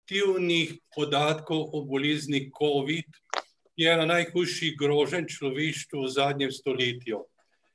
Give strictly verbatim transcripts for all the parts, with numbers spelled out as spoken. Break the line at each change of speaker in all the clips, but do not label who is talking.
objektivnih podatkov o bolezni COVID, ki je ena najhujših groženj človeštvu v zadnjem stoletju.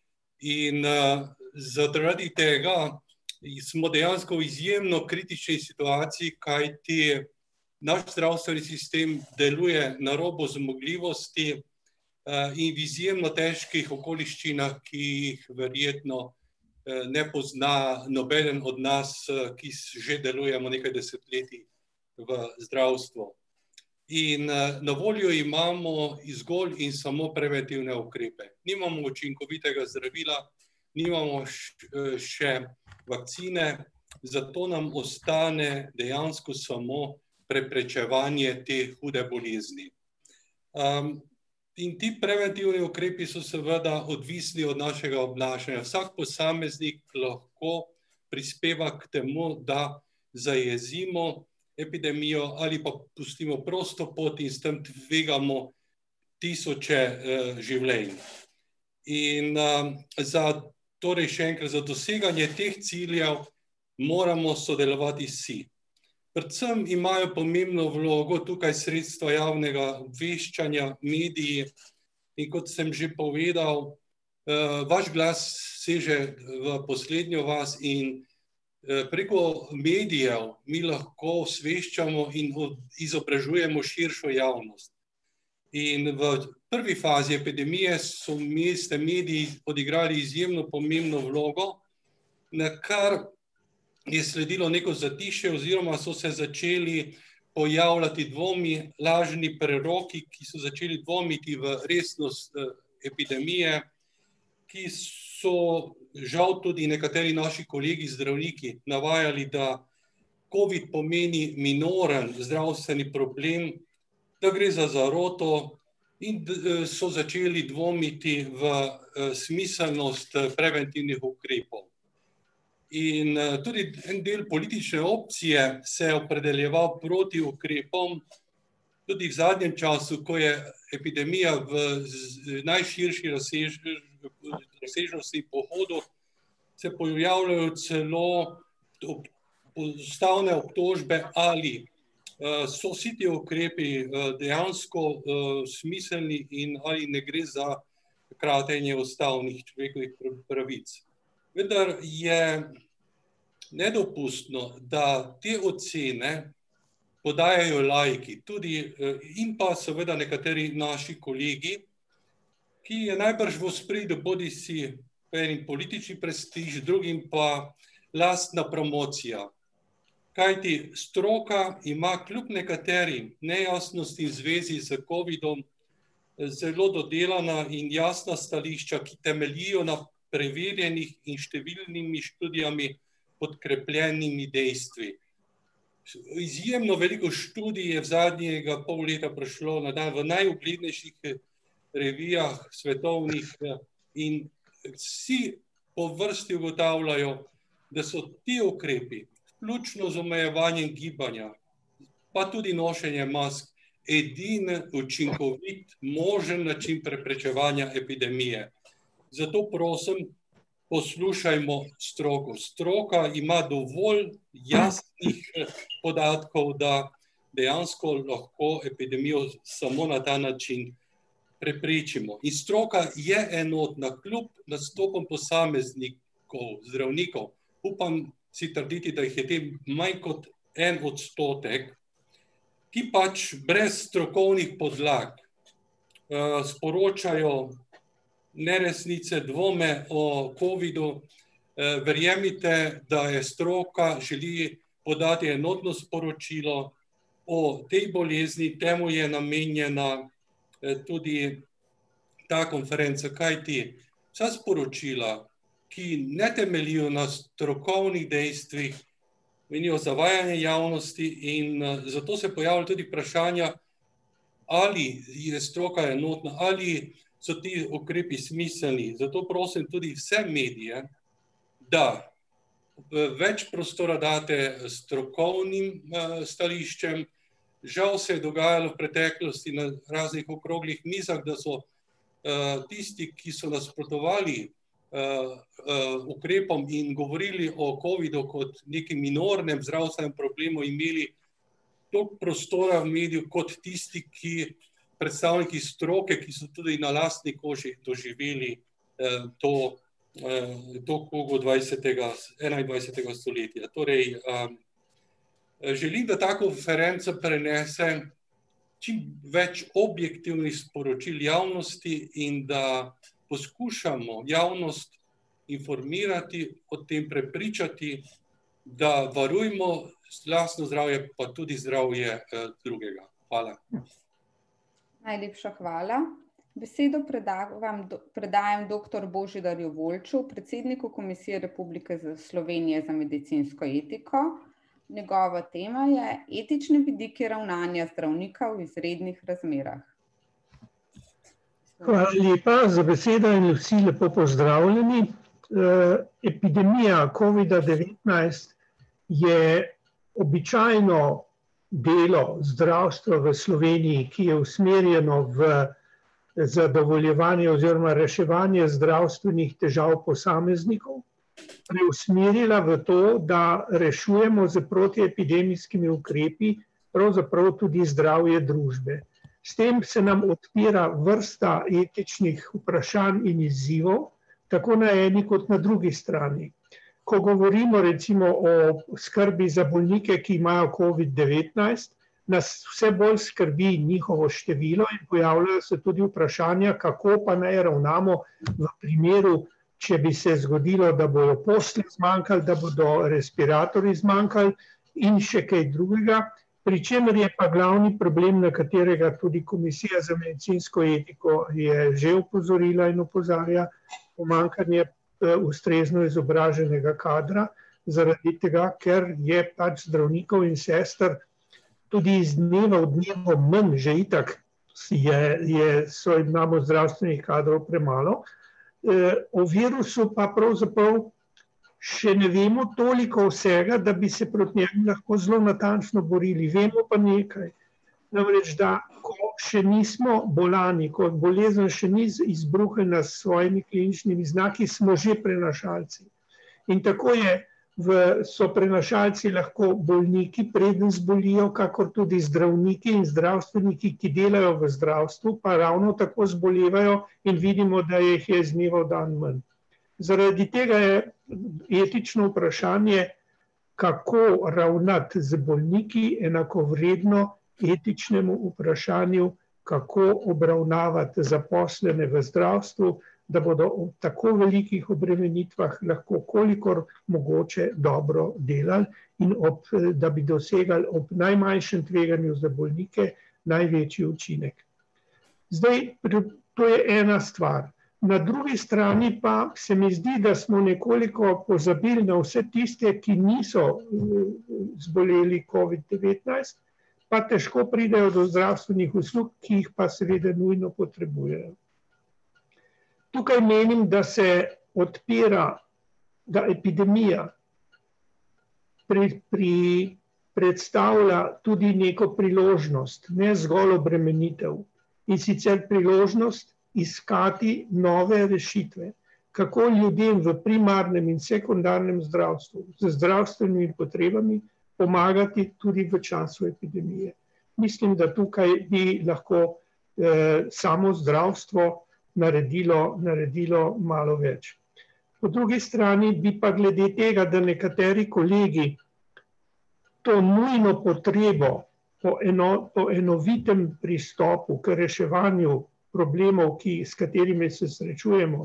In uh, zaradi tega smo dejansko v izjemno kritični situaciji, kajti naš zdravstveni sistem deluje na robu zmogljivosti uh, in v izjemno težkih okoliščinah, ki jih verjetno uh, ne pozna nobeden od nas, uh, ki že delujemo nekaj desetletij v zdravstvu. In na voljo imamo zgolj in samo preventivne ukrepe. Nimamo učinkovitega zdravila, nimamo še vakcine, zato nam ostane dejansko samo preprečevanje te hude bolezni. Um, in ti preventivni ukrepi so seveda odvisni od našega obnašanja. Vsak posameznik lahko prispeva k temu, da zajezimo epidemijo ali pa pustimo prosto pot in s tem tvegamo tisoče uh, življenj. In uh, za, torej še enkrat, za doseganje teh ciljev moramo sodelovati vsi. Predvsem imajo pomembno vlogo tukaj sredstva javnega obveščanja, mediji, in kot sem že povedal, uh, vaš glas seže v poslednjo vas in preko medijev mi lahko osveščamo in izobražujemo širšo javnost. In v prvi fazi epidemije so mediji odigrali izjemno pomembno vlogo, na kar je sledilo neko zatišje oziroma so se začeli pojavljati dvomi, lažni preroki, ki so začeli dvomiti v resnost epidemije, ki so žal tudi nekateri naši kolegi zdravniki navajali, da COVID pomeni minoren zdravstveni problem, da gre za zaroto in so začeli dvomiti v smiselnost preventivnih ukrepov. In tudi en del politične opcije se je opredeljeval proti ukrepom, tudi v zadnjem času, ko je epidemija v najširši razsežnosti pohodu, se pojavljajo celo ustavne obtožbe, ali so vsi ti ukrepi dejansko smiselni in ali ne gre za kratenje ustavnih človekovih pravic. Vendar je nedopustno, da te ocene podajajo laiki, tudi in pa seveda nekateri naši kolegi, ki je najbrž v ospredju bodisi en politični prestiž, drugim pa lastna promocija. Kajti stroka ima kljub nekaterim nejasnosti v zvezi z covidom zelo dodelana in jasna stališča, ki temeljijo na preverjenih in številnimi študijami podkrepljenimi dejstvi. Izjemno veliko študij je v zadnjega pol leta prišlo na dan v najuglednejših revijah svetovnih in vsi po vrsti ugotavljajo, da so ti ukrepi, vključno z omejevanjem gibanja, pa tudi nošenje mask, edini učinkovit možen način preprečevanja epidemije. Zato prosim, poslušajmo stroko. Stroka ima dovolj jasnih podatkov, da dejansko lahko epidemijo samo na ta način preprečimo. In stroka je enotna, kljub nastopom posameznikov, zdravnikov. Upam si trditi, da jih je tem manj kot en odstotek, ki pač brez strokovnih podlag uh, sporočajo neresnice, dvome o covidu. Uh, verjemite, da je stroka želi podati enotno sporočilo o tej bolezni, temu je namenjena uh, tudi ta konferenca, kajti vsa sporočila, ki ne temeljijo na strokovnih dejstvih, menijo zavajanje javnosti in zato se pojavlja tudi vprašanja, ali je stroka enotna, ali so ti ukrepi smiselni. Zato prosim tudi vse medije, da več prostora date strokovnim stališčem. Žal se je dogajalo v preteklosti na raznih okroglih mizah, da so tisti, ki so nasprotovali Uh, uh, ukrepom in govorili o covidu kot nekem minornem zdravstvenem problemu, imeli toliko prostora v mediju kot tisti, ki predstavniki stroke, ki so tudi na lastni koži doživeli eh, to, eh, to kugo dvajsetega, enaindvajsetega stoletja. Torej, um, želim, da ta konferenca prenese čim več objektivnih sporočil javnosti in da poskušamo javnost informirati, o tem prepričati, da varujmo lastno zdravje, pa tudi zdravje eh, drugega. Hvala.
Najlepša hvala. Besedo predajam, predajam doktor Božidarju Volču, predsedniku Komisije Republike Slovenije za medicinsko etiko. Njegova tema je etični vidiki ravnanja zdravnika v izrednih razmerah.
Hvala lepa za besedo in vsi lepo pozdravljeni. Epidemija covida devetnajst je običajno delo zdravstva v Sloveniji, ki je usmerjeno v zadovoljevanje oziroma reševanje zdravstvenih težav posameznikov, preusmerila v to, da rešujemo z protiepidemijskimi ukrepi pravzaprav tudi zdravje družbe. S tem se nam odpira vrsta etičnih vprašanj in izzivov, tako na eni kot na drugi strani. Ko govorimo recimo o skrbi za bolnike, ki imajo covid devetnajst, nas vse bolj skrbi njihovo število in pojavljajo se tudi vprašanja, kako pa naj ravnamo v primeru, če bi se zgodilo, da bodo postelj zmanjkali, da bodo respiratorji zmanjkali in še kaj drugega, pri čemer je pa glavni problem, na katerega tudi Komisija za medicinsko etiko je že opozorila in opozarja, pomanjkanje ustrezno izobraženega kadra, zaradi tega, ker je pač zdravnikov in sester tudi iz dneva v dnevo manj, že itak je, je, so, imamo zdravstvenih kadrov premalo. O virusu pa pravzaprav še ne vemo toliko vsega, da bi se proti njemu lahko zelo natančno borili. Vemo pa nekaj. Namreč, da ko še nismo bolani, ko bolezen še ni izbruhnila s svojimi kliničnimi znaki, smo že prenašalci. In tako je, v, so prenašalci lahko bolniki, preden zbolijo, kakor tudi zdravniki in zdravstveniki, ki delajo v zdravstvu, pa ravno tako zbolevajo in vidimo, da jih je iz dneva v dan manj. Zaradi tega je etično vprašanje, kako ravnati z bolniki, enakovredno etičnemu vprašanju, kako obravnavati zaposlene v zdravstvu, da bodo v tako velikih obremenitvah lahko kolikor mogoče dobro delali in ob, da bi dosegali ob najmanjšem tveganju za bolnike največji učinek. Zdaj, to je ena stvar. Na drugi strani pa se mi zdi, da smo nekoliko pozabili na vse tiste, ki niso zboleli covid devetnajst, pa težko pridejo do zdravstvenih uslug, ki jih pa seveda nujno potrebujejo. Tukaj menim, da se odpira, da epidemija pri, pri, predstavlja tudi neko priložnost, ne zgolj obremenitev, in sicer priložnost iskati nove rešitve, kako ljudem v primarnem in sekundarnem zdravstvu z zdravstvenimi potrebami pomagati tudi v času epidemije. Mislim, da tukaj bi lahko eh, samo zdravstvo naredilo, naredilo malo več. Po drugi strani bi pa glede tega, da nekateri kolegi to nujno potrebo po, eno, po enovitem pristopu k reševanju problemov, ki, s katerimi se srečujemo,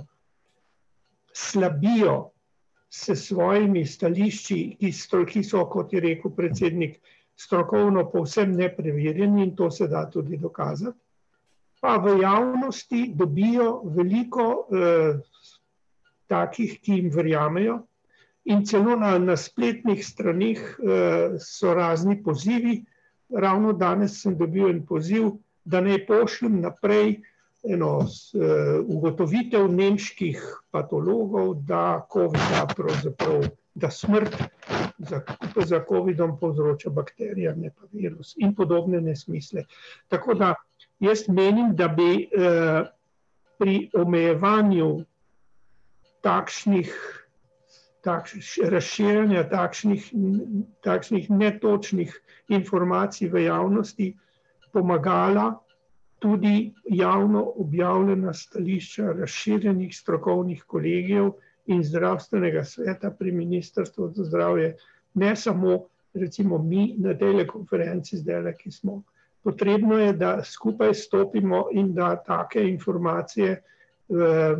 slabijo s svojimi stališči, ki so, ki so, kot je rekel predsednik, strokovno povsem nepreverjeni in to se da tudi dokazati, pa v javnosti dobijo veliko eh, takih, ki jim verjamejo in celo na, na spletnih stranih eh, so razni pozivi. Ravno danes sem dobil en poziv, da ne pošljem naprej eno uh, ugotovitev nemških patologov, da COVID-a pravzaprav, da smrt za, za covidom povzroča bakterija, ne pa virus in podobne nesmisle. Tako da jaz menim, da bi uh, pri omejevanju takšnih razširjanja takšnih, takšnih netočnih informacij v javnosti pomagala tudi javno objavljena stališča razširjenih strokovnih kolegijev in zdravstvenega sveta pri Ministrstvu za zdravje, ne samo recimo mi na tej konferenci zdaj, ki smo. Potrebno je, da skupaj stopimo in da take informacije eh,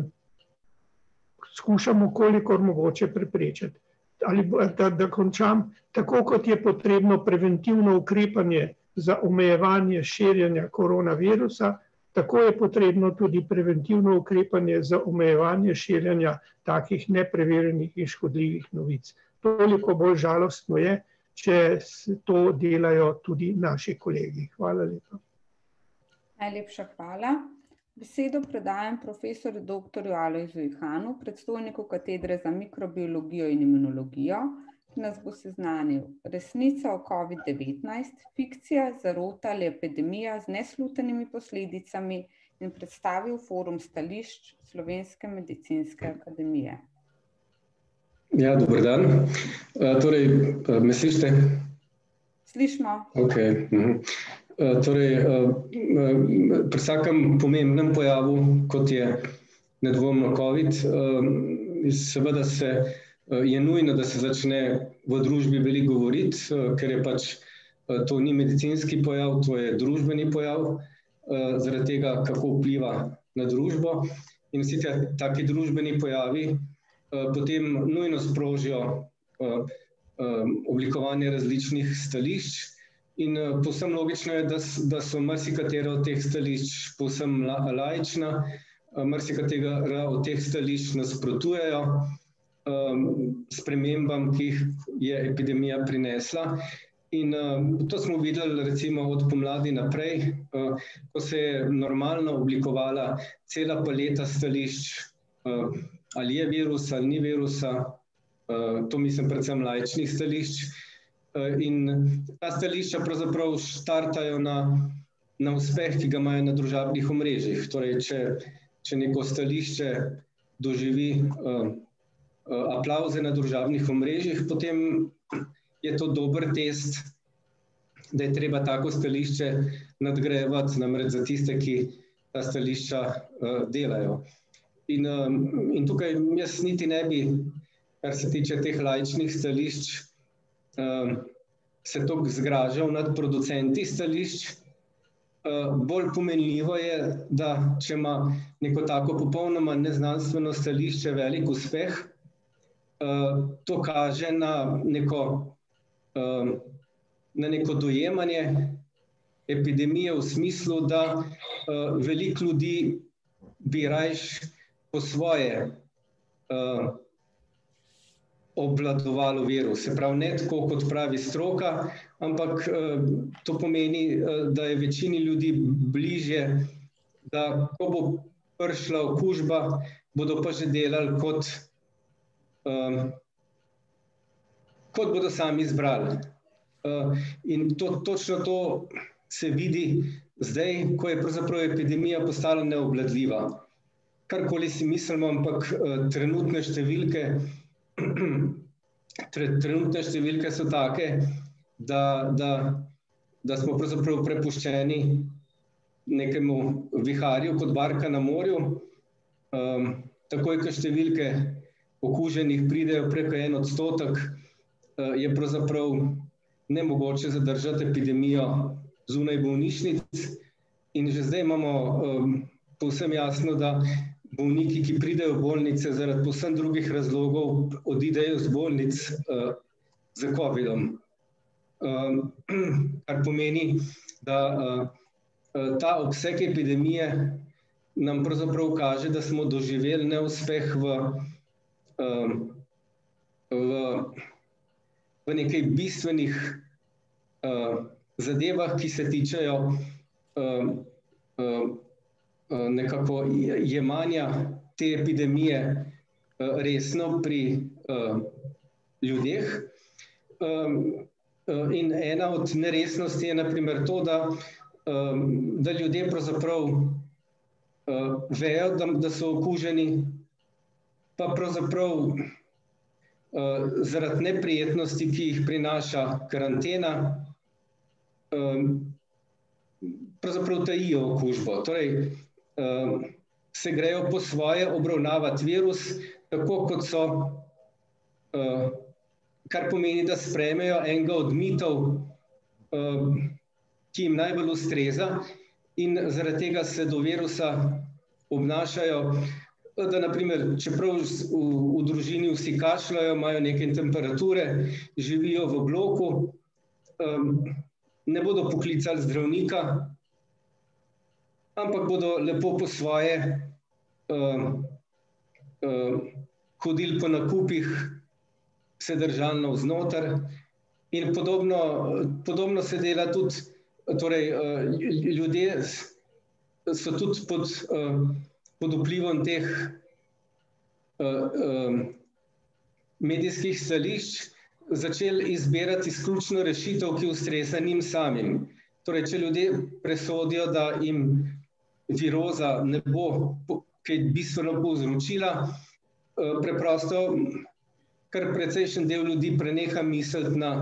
skušamo kolikor mogoče preprečiti. Ali da, da končam, tako kot je potrebno preventivno ukrepanje za omejevanje širjenja koronavirusa, tako je potrebno tudi preventivno ukrepanje za omejevanje širjenja takih nepreverjenih in škodljivih novic. Toliko bolj žalostno je, če to delajo tudi naši kolegi. Hvala lepa.
Najlepša hvala. Besedo predajam profesorju doktorju Alojzu Ihanu, predstojniku katedre za mikrobiologijo in imunologijo, ki nas bo seznanil resnica o covid devetnajst, fikcija, zarota ali epidemija z neslutenimi posledicami in predstavil forum stališč Slovenske medicinske akademije.
Ja, dober dan. Uh, torej, uh, me slišite?
Slišimo.
Ok. Uh-huh. Uh, torej, uh, uh, pri vsakem pomembnem pojavu, kot je nedvomno COVID, uh, seveda se, uh, je nujno, da se začne v družbi veliko govoriti, uh, ker je pač uh, to ni medicinski pojav, to je družbeni pojav, uh, zaradi tega, kako vpliva na družbo. In vsi taki družbeni pojavi potem nujno sprožijo uh, um, oblikovanje različnih stališč in uh, povsem logično je, da, da so marsikatera od teh stališč povsem la, laična, uh, marsikatera od teh stališč nasprotujejo um, spremembam, ki jih je epidemija prinesla. In uh, to smo videli recimo od pomladi naprej, uh, ko se je normalno oblikovala cela paleta stališč, uh, ali je virus, ali ni virusa, to mislim predvsem laičnih stališč. In ta stališča pravzaprav štartajo na, na uspeh, ki ga imajo na družabnih omrežjih. Torej, če, če neko stališče doživi uh, aplavze na družabnih omrežjih, potem je to dober test, da je treba tako stališče nadgrajevati, namreč za tiste, ki ta stališča uh, delajo. In, in tukaj jaz niti ne bi, kar se tiče teh laičnih stališč, se toliko zgražal nad producenti stališč. Bolj pomenljivo je, da če ima neko tako popolnoma neznanstveno stališče velik uspeh, to kaže na neko, na neko dojemanje epidemije v smislu, da veliko ljudi bi rajš po svoje uh, obvladovalo virus. Se pravi, ne tako, kot pravi stroka, ampak uh, to pomeni, uh, da je večini ljudi bližje, da ko bo prišla okužba, bodo pa že delali kot, um, kot bodo sami izbrali. Uh, in to, točno to se vidi zdaj, ko je pravzaprav epidemija postala neobvladljiva. Karkoli si mislimo, ampak uh, trenutne številke, tre, trenutne številke so take, da, da, da smo pravzaprav prepuščeni nekemu viharju kot barka na morju. Um, takoj, ko številke okuženih pridejo preko en odstotek, uh, je pravzaprav nemogoče zadržati epidemijo zunaj bolnišnic. In že zdaj imamo um, povsem jasno, da bolniki, ki pridejo v bolnice zaradi povsem drugih razlogov, odidejo z bolnic uh, z covidom. Um, kar pomeni, da uh, ta obseg epidemije nam pravzaprav kaže, da smo doživeli neuspeh v, um, v, v nekaj bistvenih uh, zadevah, ki se tičejo um, um, nekako jemanja te epidemije resno pri uh, ljudeh. Um, in ena od neresnosti je na primer to, da, um, da ljudje pravzaprav uh, vejo, da, da so okuženi, pa pravzaprav zaradi neprijetnosti, ki jih prinaša karantena, pravzaprav tajijo okužbo. Torej, se grejo po svoje obravnavati virus, tako kot so, kar pomeni, da sprejmejo enega od mitov, ki jim najbolj ustreza, in zaradi tega se do virusa obnašajo, da na primer, čeprav v, v družini vsi kašljajo, imajo neke temperature, živijo v bloku, ne bodo poklicali zdravnika, ampak bodo lepo po svoje uh, uh, hodili po nakupih, se držali navznoter in podobno, podobno se dela tudi, torej uh, ljudje so tudi pod, uh, pod vplivom teh uh, uh, medijskih stališč začeli izbirati izključno rešitev, ki ustreza njim samim. Torej, če ljudje presodijo, da jim viroza ne bo kaj bistveno povzročila, preprosto kar precejšen del ljudi preneha misliti na,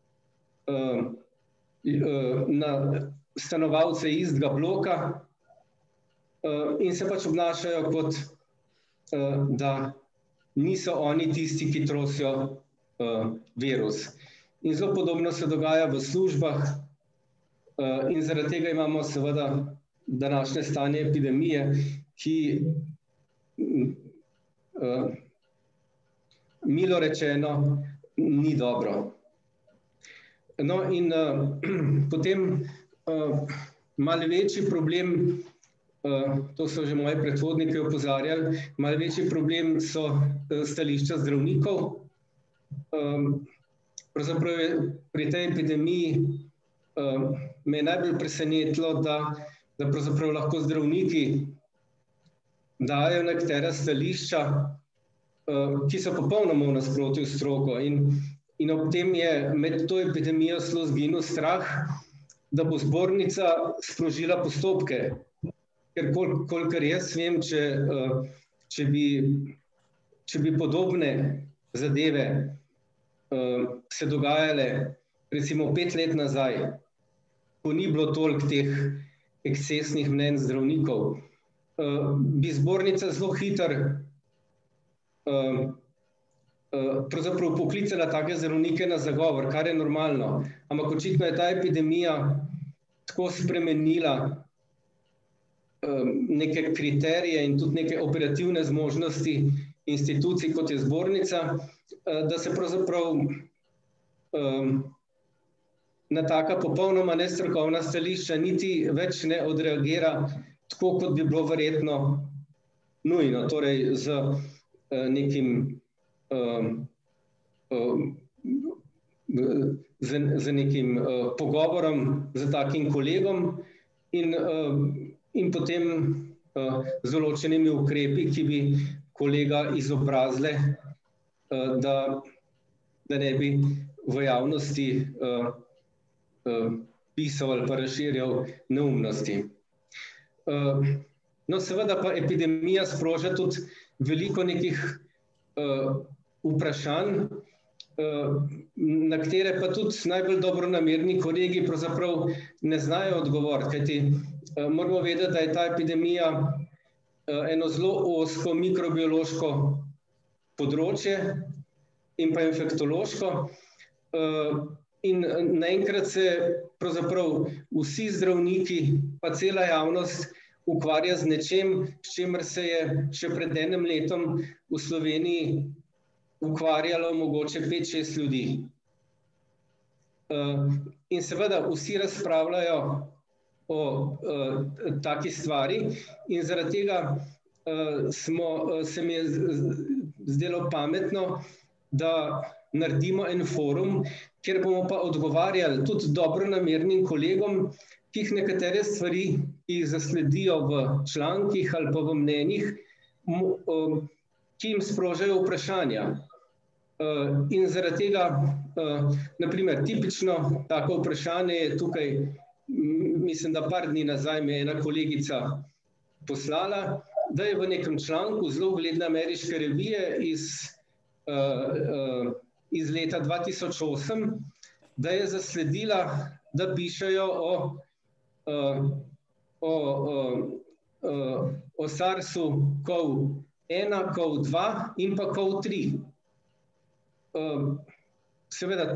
na stanovalce istega bloka in se pač obnašajo kot, da niso oni tisti, ki trosijo virus. In zelo podobno se dogaja v službah in zaradi tega imamo seveda današnje stanje epidemije, ki milo rečeno ni dobro. No in potem malo večji problem, to so že moji predhodniki opozarjali, malo večji problem so stališča zdravnikov. Pravzaprav je pri tej epidemiji me je najbolj presenetilo, da, da pravzaprav lahko zdravniki dajo nekatera stališča, ki so popolnoma v nasprotju s stroko. In, in ob tem je med to epidemijo zelo zginil strah, da bo zbornica sprožila postopke. Ker kol, kolikor jaz vem, če, če, bi, če bi podobne zadeve se dogajale recimo pet let nazaj, ko ni bilo toliko teh ekscesnih mnenj zdravnikov, bi zbornica zelo hitro pravzaprav poklicala take zdravnike na zagovor, kar je normalno. Ampak očitno je ta epidemija tako spremenila neke kriterije in tudi neke operativne zmožnosti institucij, kot je zbornica, da se pravzaprav na taka popolnoma nestrokovna stališča niti več ne odreagira tako, kot bi bilo verjetno nujno, torej z nekim z, z nekim pogovorom z takim kolegom in, in potem z določenimi ukrepi, ki bi kolega izobrazile, da, da ne bi v javnosti pisal ali pa razširjal neumnosti. No, seveda pa epidemija sproža tudi veliko nekih vprašanj, na katere pa tudi najbolj dobronamerni kolegi pravzaprav ne znajo odgovoriti, kajti moramo vedeti, da je ta epidemija eno zelo ozko mikrobiološko področje in pa infektološko. In naenkrat se pravzaprav vsi zdravniki, pa cela javnost ukvarja z nečem, s čimer se je še pred enim letom v Sloveniji ukvarjalo mogoče pet, šest ljudi. In seveda vsi razpravljajo o taki stvari in zaradi tega smo, se mi je zdelo pametno, da naredimo en forum, kjer bomo pa odgovarjali tudi dobronamernim kolegom, ki jih nekatere stvari, ki jih zasledijo v člankih ali pa v mnenjih, ki jim sprožajo vprašanja. In zaradi tega, na primer, tipično tako vprašanje je tukaj, mislim, da par dni nazaj me je ena kolegica poslala, da je v nekem članku zelo ugledne ameriške revije iz iz leta dva tisoč osem, da je zasledila, da pišejo o, o, o, o SARS-u kov ena, kov dva in pa kov tri. Seveda,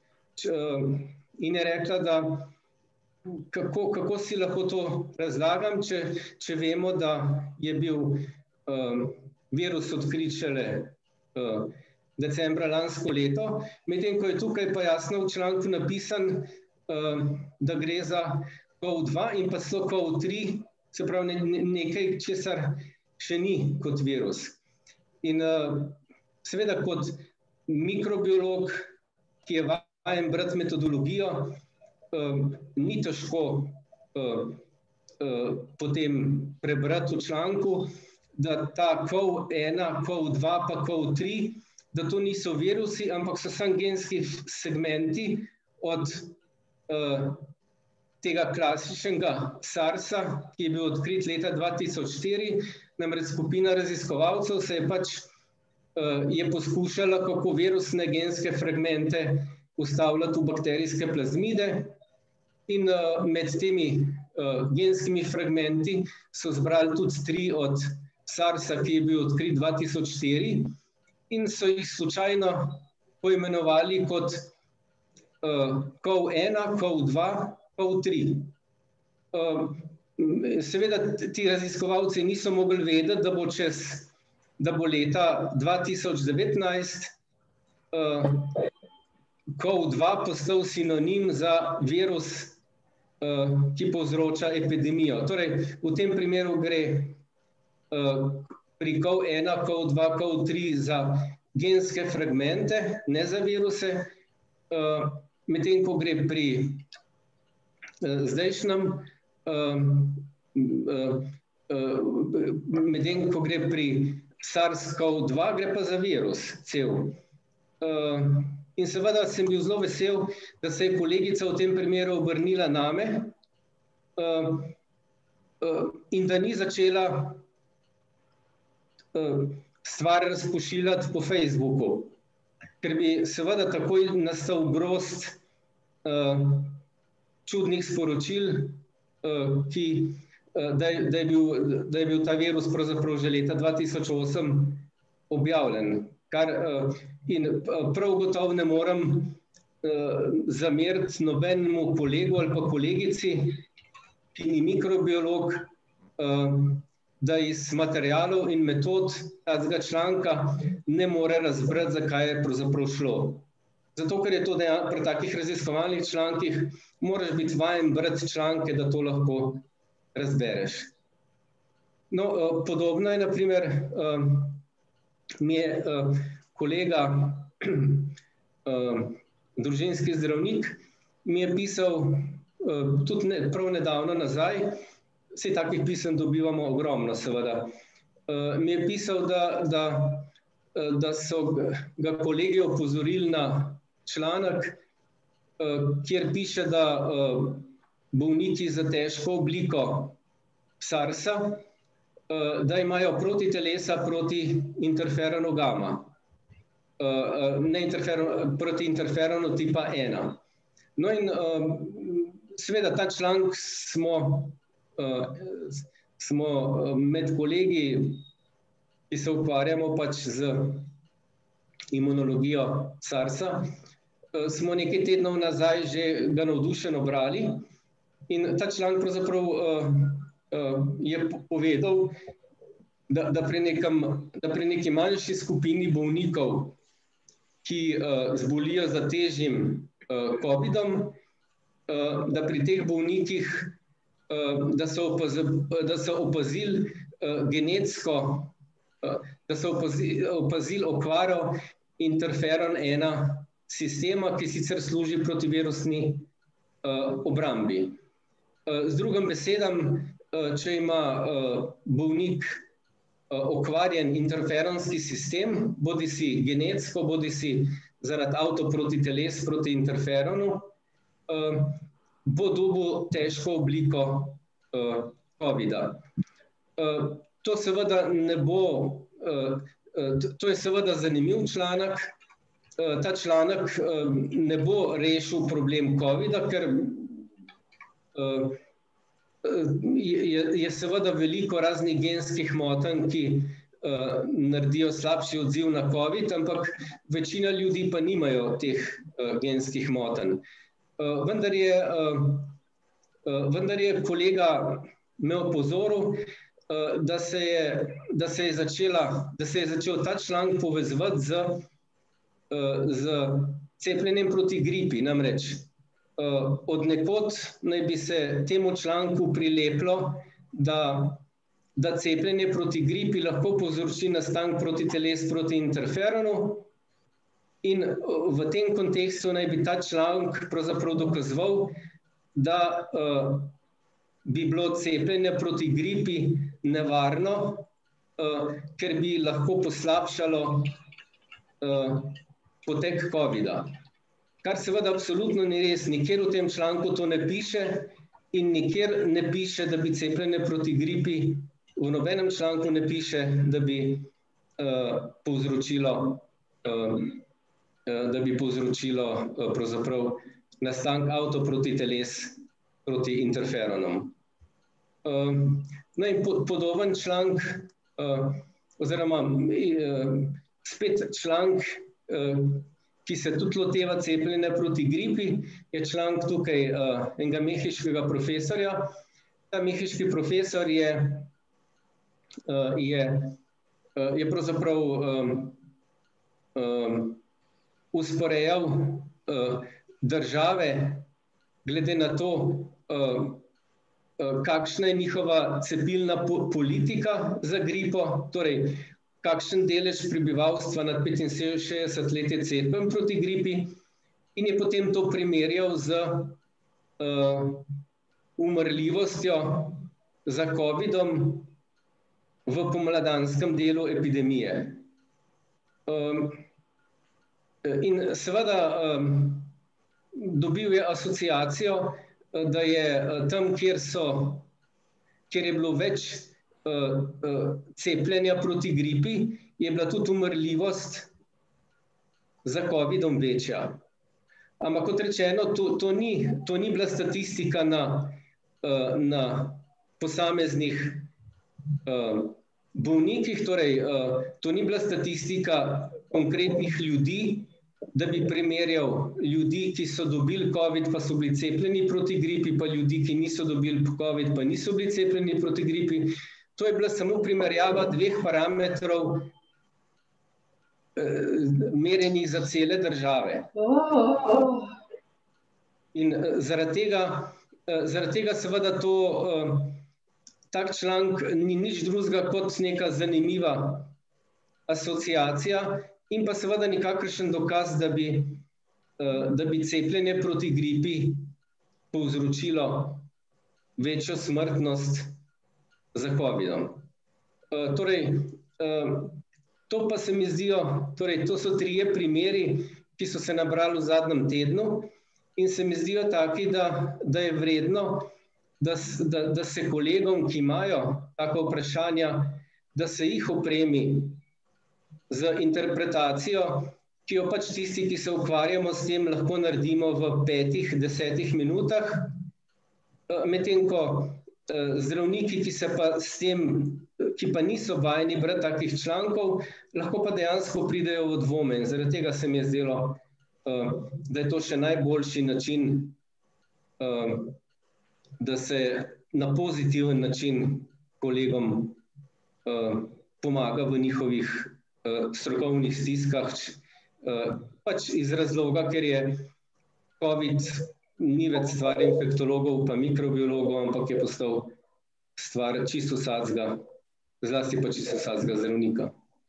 in je rekla, da kako, kako si lahko to razlagam, če, če vemo, da je bil um, virus odkrit šele uh, decembra lansko leto, medtem ko je tukaj pa jasno v članku napisan, uh, da gre za kov dva in pa celo kov tri, se pravi ne, nekaj, česar še ni kot virus. In uh, seveda kot mikrobiolog, ki je vajen brati metodologijo, Uh, ni težko uh, uh, potem prebrati v članku, da ta kov ena, kov dva pa kov tri, da to niso virusi, ampak so samo genski segmenti od uh, tega klasičnega SARS-a, ki je bil odkrit leta dva tisoč štiri, namreč skupina raziskovalcev se je pač uh, je poskušala, kako virusne genske fragmente ustavljati v bakterijske plazmide. In uh, med temi uh, genskimi fragmenti so zbrali tudi tri od SARS-a, ki je bil odkrit dva tisoč štiri in so jih slučajno poimenovali kot uh, kov ena, kov dva, kov tri. Uh, seveda ti raziskovalci niso mogli vedeti, da bo, čez, da bo leta dva tisoč devetnajst uh, kov dva postal sinonim za virus, ki povzroča epidemijo. Torej, v tem primeru gre pri kov ena, kov dva, kov tri za genske fragmente, ne za viruse, medtem ko gre pri zdajšnjem, medtem ko gre pri SARS kov dva, gre pa za virus cel. In seveda sem bil zelo vesel, da se je kolegica v tem primeru obrnila name uh, uh, in da ni začela uh, stvar razpošiljati po Facebooku, ker bi seveda takoj nastal grozd uh, čudnih sporočil, uh, ki, uh, da, je, da, je bil, da je bil ta virus pravzaprav že leta dva tisoč osem objavljen. Kar, in prav gotovo ne moram uh, zameriti nobenemu kolegu ali pa kolegici, ki ni mikrobiolog, uh, da iz materialov in metod tega članka ne more razbrati, zakaj je pravzaprav šlo. Zato, ker je to dejan, pri takih raziskovalnih člankih, moraš biti vajen brati članke, da to lahko razbereš. No, uh, podobno je, na primer, uh, mi je uh, kolega, uh, družinski zdravnik, mi je pisal uh, tudi ne, prav nedavno nazaj, vse takih pisem dobivamo ogromno, seveda. Uh, mi je pisal, da, da, uh, da so ga kolegi opozorili na članek, uh, kjer piše, da uh, bolniki za težko obliko SARS-a, da imajo protitelesa proti interferonu gamma, ne interferon, proti interferonu tipa ena. No in seveda ta članek smo, smo med kolegi, ki se ukvarjamo pač z imunologijo SARS-a, smo nekaj tednov nazaj že ga navdušeno brali in ta članek pravzaprav je povedal, da, da, pri nekem, da pri neki manjši skupini bolnikov, ki uh, zbolijo za težjim uh, covidom, uh, da pri teh bolnikih, uh, da so opazili, da so opazili uh, genetsko, uh, da so opazili, opazili okvaro interferon ena sistema, ki sicer služi protivirusni uh, obrambi. Uh, z drugim besedam, če ima bolnik okvarjen interferonski sistem, bodi si genetsko, bodi si zaradi avtoprotiteles proti interferonu, bo dobil težko obliko covida. To seveda ne bo, To je seveda zanimiv članek. Ta članek ne bo rešil problem covida, ker je, je seveda veliko raznih genskih motenj, ki naredijo slabši odziv na covid, ampak večina ljudi pa nimajo teh genskih motenj. Vendar je, vendar je kolega me opozoril, da se je, da se je začela, da se je začel ta članek povezovati z, z cepljenjem proti gripi. Namreč od nekod naj bi se temu članku prilepilo, da, da cepljenje proti gripi lahko povzroči nastanek protiteles proti interferonu, in v tem kontekstu naj bi ta članek pravzaprav dokazoval, da uh, bi bilo cepljenje proti gripi nevarno, uh, ker bi lahko poslabšalo uh, potek covida. Kar seveda absolutno ni res, nikjer v tem članku to ne piše in nikjer ne piše, da bi cepljenje proti gripi, v nobenem članku ne piše, da bi uh, povzročilo, uh, da bi povzročilo uh, pravzaprav nastanek avtoprotiteles proti interferonom. Uh, no in po, podoben članek, uh, oziroma uh, spet članek, uh, ki se tudi loteva cepljenja proti gripi, je članek tukaj uh, enega mehiškega profesorja. Ta mehiški profesor je, uh, je, uh, je pravzaprav um, um, usporejal uh, države glede na to, uh, uh, kakšna je njihova cepilna po politika za gripo, torej kakšen delež prebivalstva nad petinšestdeset let je cepljen proti gripi, in je potem to primerjal z uh, umrljivostjo za covidom v pomladanskem delu epidemije. Um, in seveda um, dobil je asociacijo, da je tam, kjer so, kjer je bilo več uh, uh, cepljenja proti gripi, je bila tudi umrljivost za covidom večja. Ampak kot rečeno, to, to, ni, to ni bila statistika na, uh, na posameznih uh, bolnikih, torej uh, to ni bila statistika konkretnih ljudi, da bi primerjal ljudi, ki so dobili covid, pa so bili cepljeni proti gripi, pa ljudi, ki niso dobili covid, pa niso bili cepljeni proti gripi. To je bila samo primerjava dveh parametrov eh, merjenih za cele države. In eh, zaradi tega, eh, zaradi tega seveda to, eh, tak članek ni nič drugega kot neka zanimiva asociacija, in pa seveda nikakršen dokaz, da bi, da bi cepljenje proti gripi povzročilo večjo smrtnost za covidom. Torej, to pa se mi zdijo, torej, to so trije primeri, ki so se nabrali v zadnjem tednu, in se mi zdijo taki, da, da je vredno, da, da, da se kolegom, ki imajo taka vprašanja, da se jih opremi z interpretacijo, ki jo pač tisti, ki se ukvarjamo s tem, lahko naredimo v petih, desetih minutah, medtem ko zdravniki, ki se pa s tem, ki pa niso vajeni brati takih člankov, lahko pa dejansko pridejo v dvome. In zaradi tega se mi je zdelo, da je to še najboljši način, da se na pozitiven način kolegom pomaga v njihovih strokovnih stiskah, pač iz razloga, ker je covid ni več stvar infektologov pa mikrobiologov, ampak je postal stvar čisto vsakega, zlasti pa čisto vsakega zdravnika.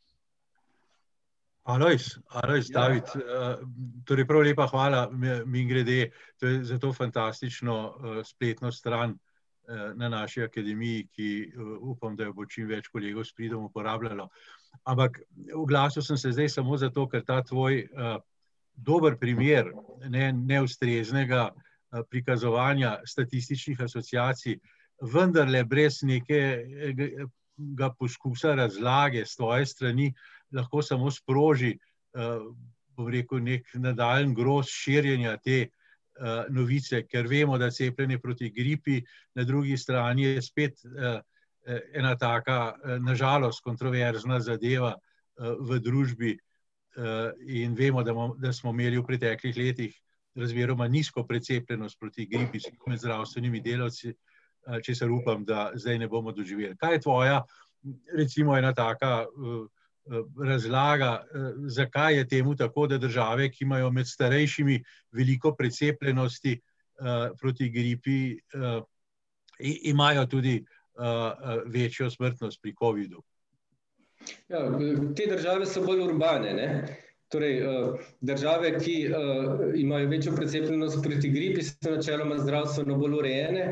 Alojz, Alojz, David, torej prav lepa hvala mimogrede, to je za to fantastično spletno stran na naši akademiji, ki upam, da jo bo čim več kolegov s pridom uporabljalo. Ampak oglasil sem se zdaj samo zato, ker ta tvoj uh, dober primer ne, neustreznega uh, prikazovanja statističnih asociacij, vendarle brez nekega poskusa razlage s tvoje strani lahko samo sproži, bom rekel, nek nadaljen grozd širjenja te novice, ker vemo, da cepljenje proti gripi na drugi strani je spet ena taka, nažalost, kontroverzna zadeva v družbi in vemo, da smo imeli v preteklih letih razmeroma nizko precepljenost proti gripi med zdravstvenimi delavci, česar upam, da zdaj ne bomo doživeli. Kaj je tvoja, recimo, ena taka razlaga, zakaj je temu tako, da države, ki imajo med starejšimi veliko precepljenosti proti gripi, imajo tudi večjo smrtnost pri covidu?
Ja, te države so bolj urbane, ne? Torej, države, ki imajo večjo precepljenost proti gripi, so načeloma zdravstveno bolj urejene,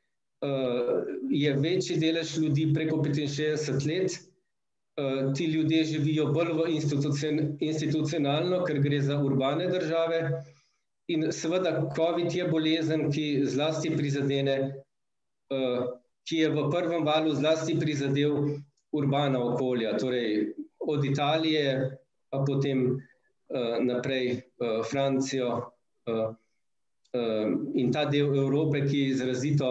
je večji delež ljudi preko petinšestdeset let, ti ljudje živijo bolj v institucionalno, ker gre za urbane države in seveda covid je bolezen, ki zlasti prizadene, ki je v prvem valu zlasti prizadel urbana okolja, torej od Italije, pa potem naprej Francijo in ta del Evrope, ki je izrazito,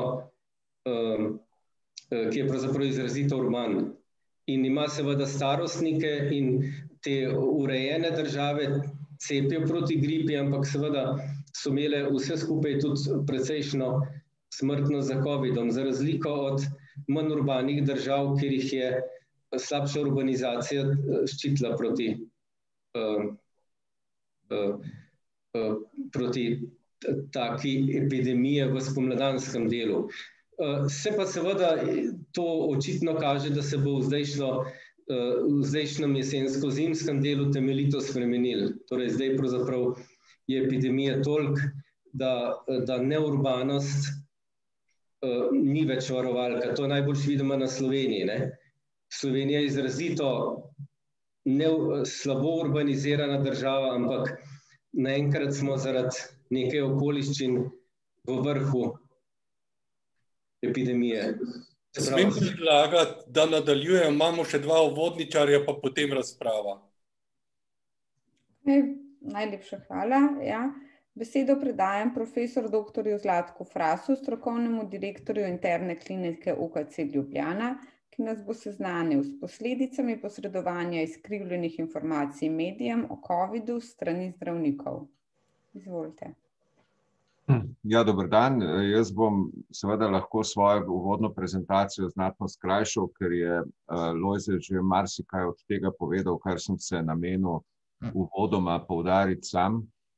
ki je pravzaprav izrazito urban. In ima seveda starostnike in te urejene države cepijo proti gripi, ampak seveda so imele vse skupaj tudi precejšno smrtnost za covidom, za razliko od manj urbanih držav, kjer jih je slabša urbanizacija ščitila proti, uh, uh, uh, proti taki epidemije v spomladanskem delu. Uh, se pa seveda to očitno kaže, da se bo v zdajšno, uh, v zdajšnjem jesensko-zimskem delu temeljito spremenil. Torej zdaj pravzaprav je epidemija toliko, da, da neurbanost uh, ni več varovalka. To najbolj vidimo na Sloveniji, ne? Slovenija je izrazito ne, slabo urbanizirana država, ampak naenkrat smo zaradi nekaj okoliščin v vrhu epidemije.
Smem predlagati, da nadaljujem, imamo še dva uvodničarja, pa potem razprava.
Okay, najlepša hvala. Ja. Besedo predajam profesor doktorju Zlatku Frasu, strokovnemu direktorju interne klinike U K C Ljubljana, ki nas bo seznanil s posledicami posredovanja izkrivljenih informacij medijem o covidu s strani zdravnikov. Izvolite.
Ja, dober dan. Jaz bom seveda lahko svojo uvodno prezentacijo znatno skrajšal, ker je Lojze že marsikaj od tega povedal, kar sem se namenil uvodoma poudariti sam.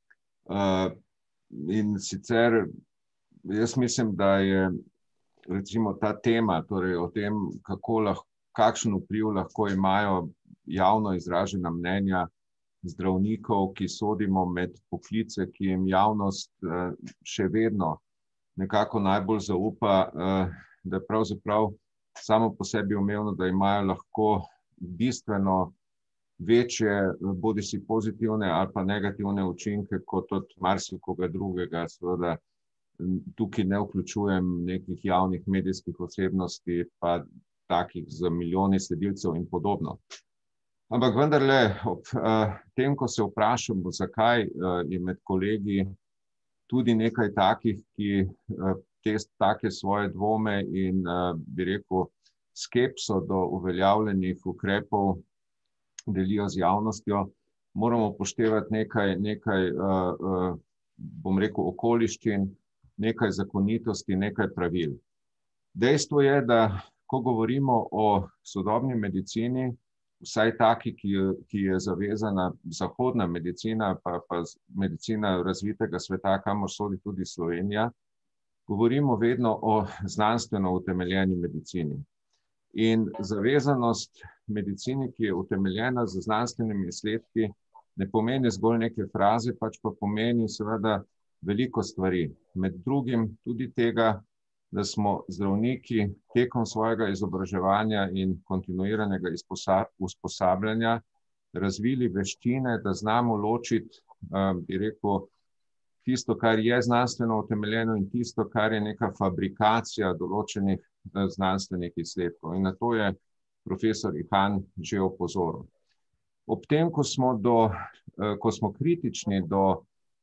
In sicer jaz mislim, da je recimo ta tema, torej o tem, kako lahko, kakšen vpliv lahko imajo javno izražena mnenja zdravnikov, ki sodimo med poklice, ki jim javnost še vedno nekako najbolj zaupa, da pravzaprav samo po sebi umevno, da imajo lahko bistveno večje, bodisi pozitivne ali pa negativne učinke kot od marsikoga drugega. Seveda tukaj ne vključujem nekih javnih medijskih osebnosti, pa takih z milijoni sledilcev in podobno. Ampak vendarle, ob tem, ko se vprašamo, zakaj je med kolegi tudi nekaj takih, ki te take svoje dvome in, bi rekel, skepso do uveljavljenih ukrepov delijo z javnostjo, moramo upoštevati nekaj, nekaj, bom rekel, okoliščin, nekaj zakonitosti, nekaj pravil. Dejstvo je, da ko govorimo o sodobni medicini, vsaj taki, ki je, ki je zavezana zahodna medicina, pa, pa medicina razvitega sveta, kamor sodi tudi Slovenija, govorimo vedno o znanstveno utemeljeni medicini. In zavezanost medicini, ki je utemeljena z znanstvenimi izsledki, ne pomeni zgolj neke fraze, pač pa pomeni seveda veliko stvari. Med drugim tudi tega, da smo zdravniki tekom svojega izobraževanja in kontinuiranega usposabljanja razvili veščine, da znamo ločiti, bi rekel, tisto, kar je znanstveno utemeljeno in tisto, kar je neka fabrikacija določenih znanstvenih izsledkov. In na to je profesor Ihan že opozoril. ob tem, ko smo, do, ko smo kritični do,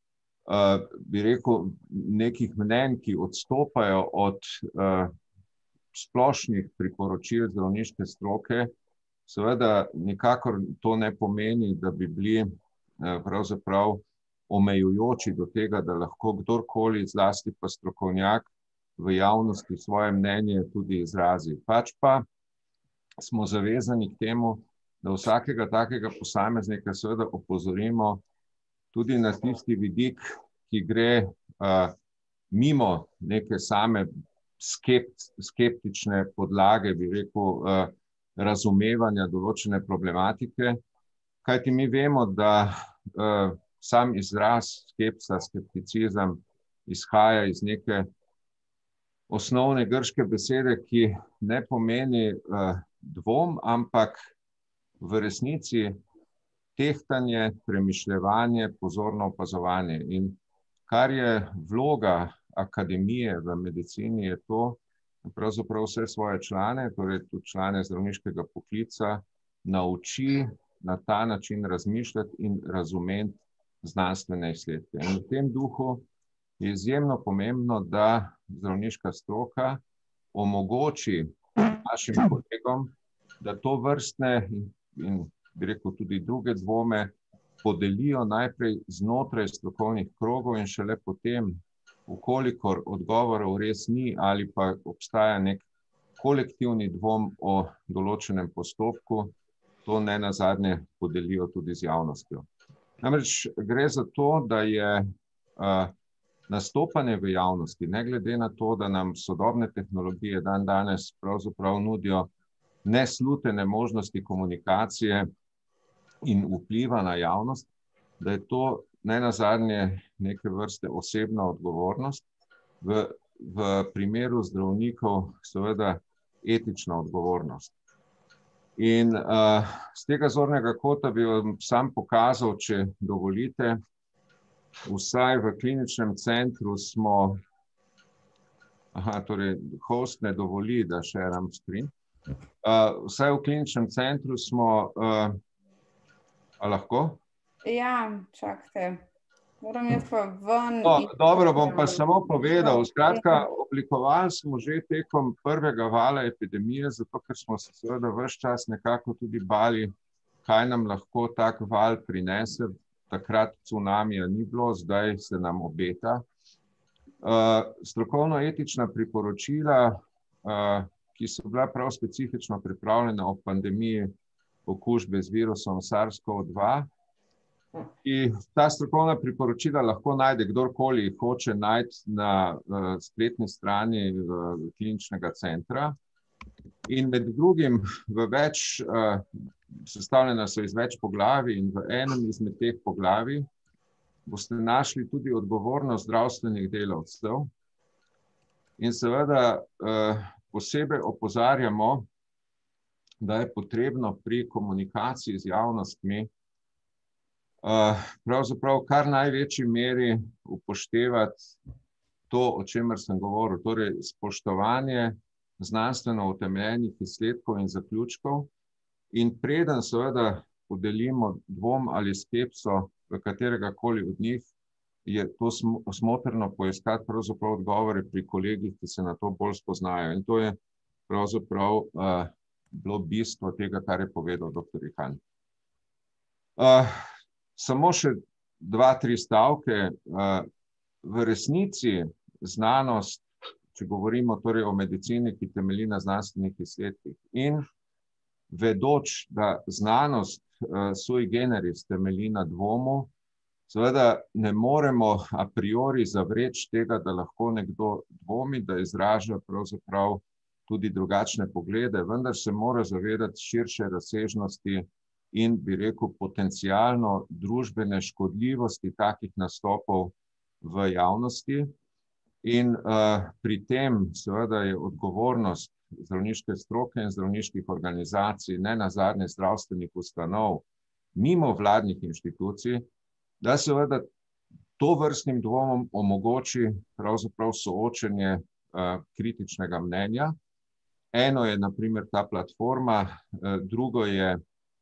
bi rekel, nekih mnenj, ki odstopajo od splošnih priporočil zdravniške stroke, seveda nikakor to ne pomeni, da bi bili pravzaprav omejujoči do tega, da lahko kdorkoli, zlasti pa strokovnjak, v javnosti svoje mnenje tudi izrazi. Pač pa smo zavezani k temu, da vsakega takega posameznika seveda opozorimo tudi na tisti vidik, ki gre uh, mimo neke same skept, skeptične podlage, bi rekel, uh, razumevanja določene problematike, kajti mi vemo, da uh, sam izraz skepsa, skepticizem izhaja iz neke osnovne grške besede, ki ne pomeni uh, dvom, ampak v resnici tehtanje, premišljevanje, pozorno opazovanje. In kar je vloga akademije v medicini, je to, da pravzaprav vse svoje člane, torej tudi člane zdravniškega poklica, nauči na ta način razmišljati in razumeti znanstvene izsledke. In v tem duhu je izjemno pomembno, da zdravniška stroka omogoči našim kolegom, da to vrstne in, in bi rekel tudi druge dvome podelijo najprej znotraj strokovnih krogov in šele potem, ukolikor odgovorov res ni ali pa obstaja nek kolektivni dvom o določenem postopku, to ne nazadnje podelijo tudi z javnostjo. Namreč gre za to, da je uh, nastopanje v javnosti, ne glede na to, da nam sodobne tehnologije dan danes pravzaprav nudijo neslutene možnosti komunikacije in vpliva na javnost, da je to ne nazadnje neke vrste osebna odgovornost, v, v primeru zdravnikov seveda etična odgovornost. In uh, z tega zornega kota bi vam sam pokazal, če dovolite, vsaj v kliničnem centru smo, aha, torej host ne dovoli, da shaream screen, uh, vsaj v kliničnem centru smo, uh, a lahko?
Ja, čakajte, moram jaz pa ven.
No, dobro, bom pa samo povedal, skratka, oblikovali smo že tekom prvega vala epidemije, zato ker smo se seveda ves čas nekako tudi bali, kaj nam lahko tak val prinese. Takrat cunamija ni bilo, zdaj se nam obeta. Uh, strokovno-etična priporočila, uh, ki so bila prav specifično pripravljena o pandemiji okužbe z virusom SARS-CoV dva, in ta strokovna priporočila lahko najde kdorkoli hoče najti na uh, spletni strani uh, kliničnega centra. In med drugim v več, uh, sestavljena so iz več poglavij in v enem izmed teh poglavij boste našli tudi odgovornost zdravstvenih delavcev. In seveda uh, posebej opozarjamo, da je potrebno pri komunikaciji z javnostmi uh, pravzaprav kar največji meri upoštevati to, o čemer sem govoril, torej spoštovanje znanstveno utemeljenih izsledkov in zaključkov. In preden seveda podelimo dvom ali skepso v katerega koli od njih, je to smotrno poiskati pravzaprav odgovore pri kolegih, ki se na to bolj spoznajo. In to je pravzaprav uh, bilo bistvo tega, kar je povedal doktor Ihan. Uh, samo še dva, tri stavke. Uh, v resnici znanost, če govorimo torej o medicini, ki temelji na znanstvenih izsledkih, in vedoč, da znanost uh, sui generis temelji na dvomu, seveda ne moremo a priori zavreči tega, da lahko nekdo dvomi, da izraža pravzaprav tudi drugačne poglede, vendar se mora zavedati širše razsežnosti in, bi rekel, potencialno družbene škodljivosti takih nastopov v javnosti. In uh, pri tem seveda je odgovornost zdravniške stroke in zdravniških organizacij, ne nazadnje zdravstvenih ustanov, mimo vladnih inštitucij, da seveda to vrstnim dvomom omogoči pravzaprav soočenje uh, kritičnega mnenja. Eno je na primer ta platforma, uh, drugo je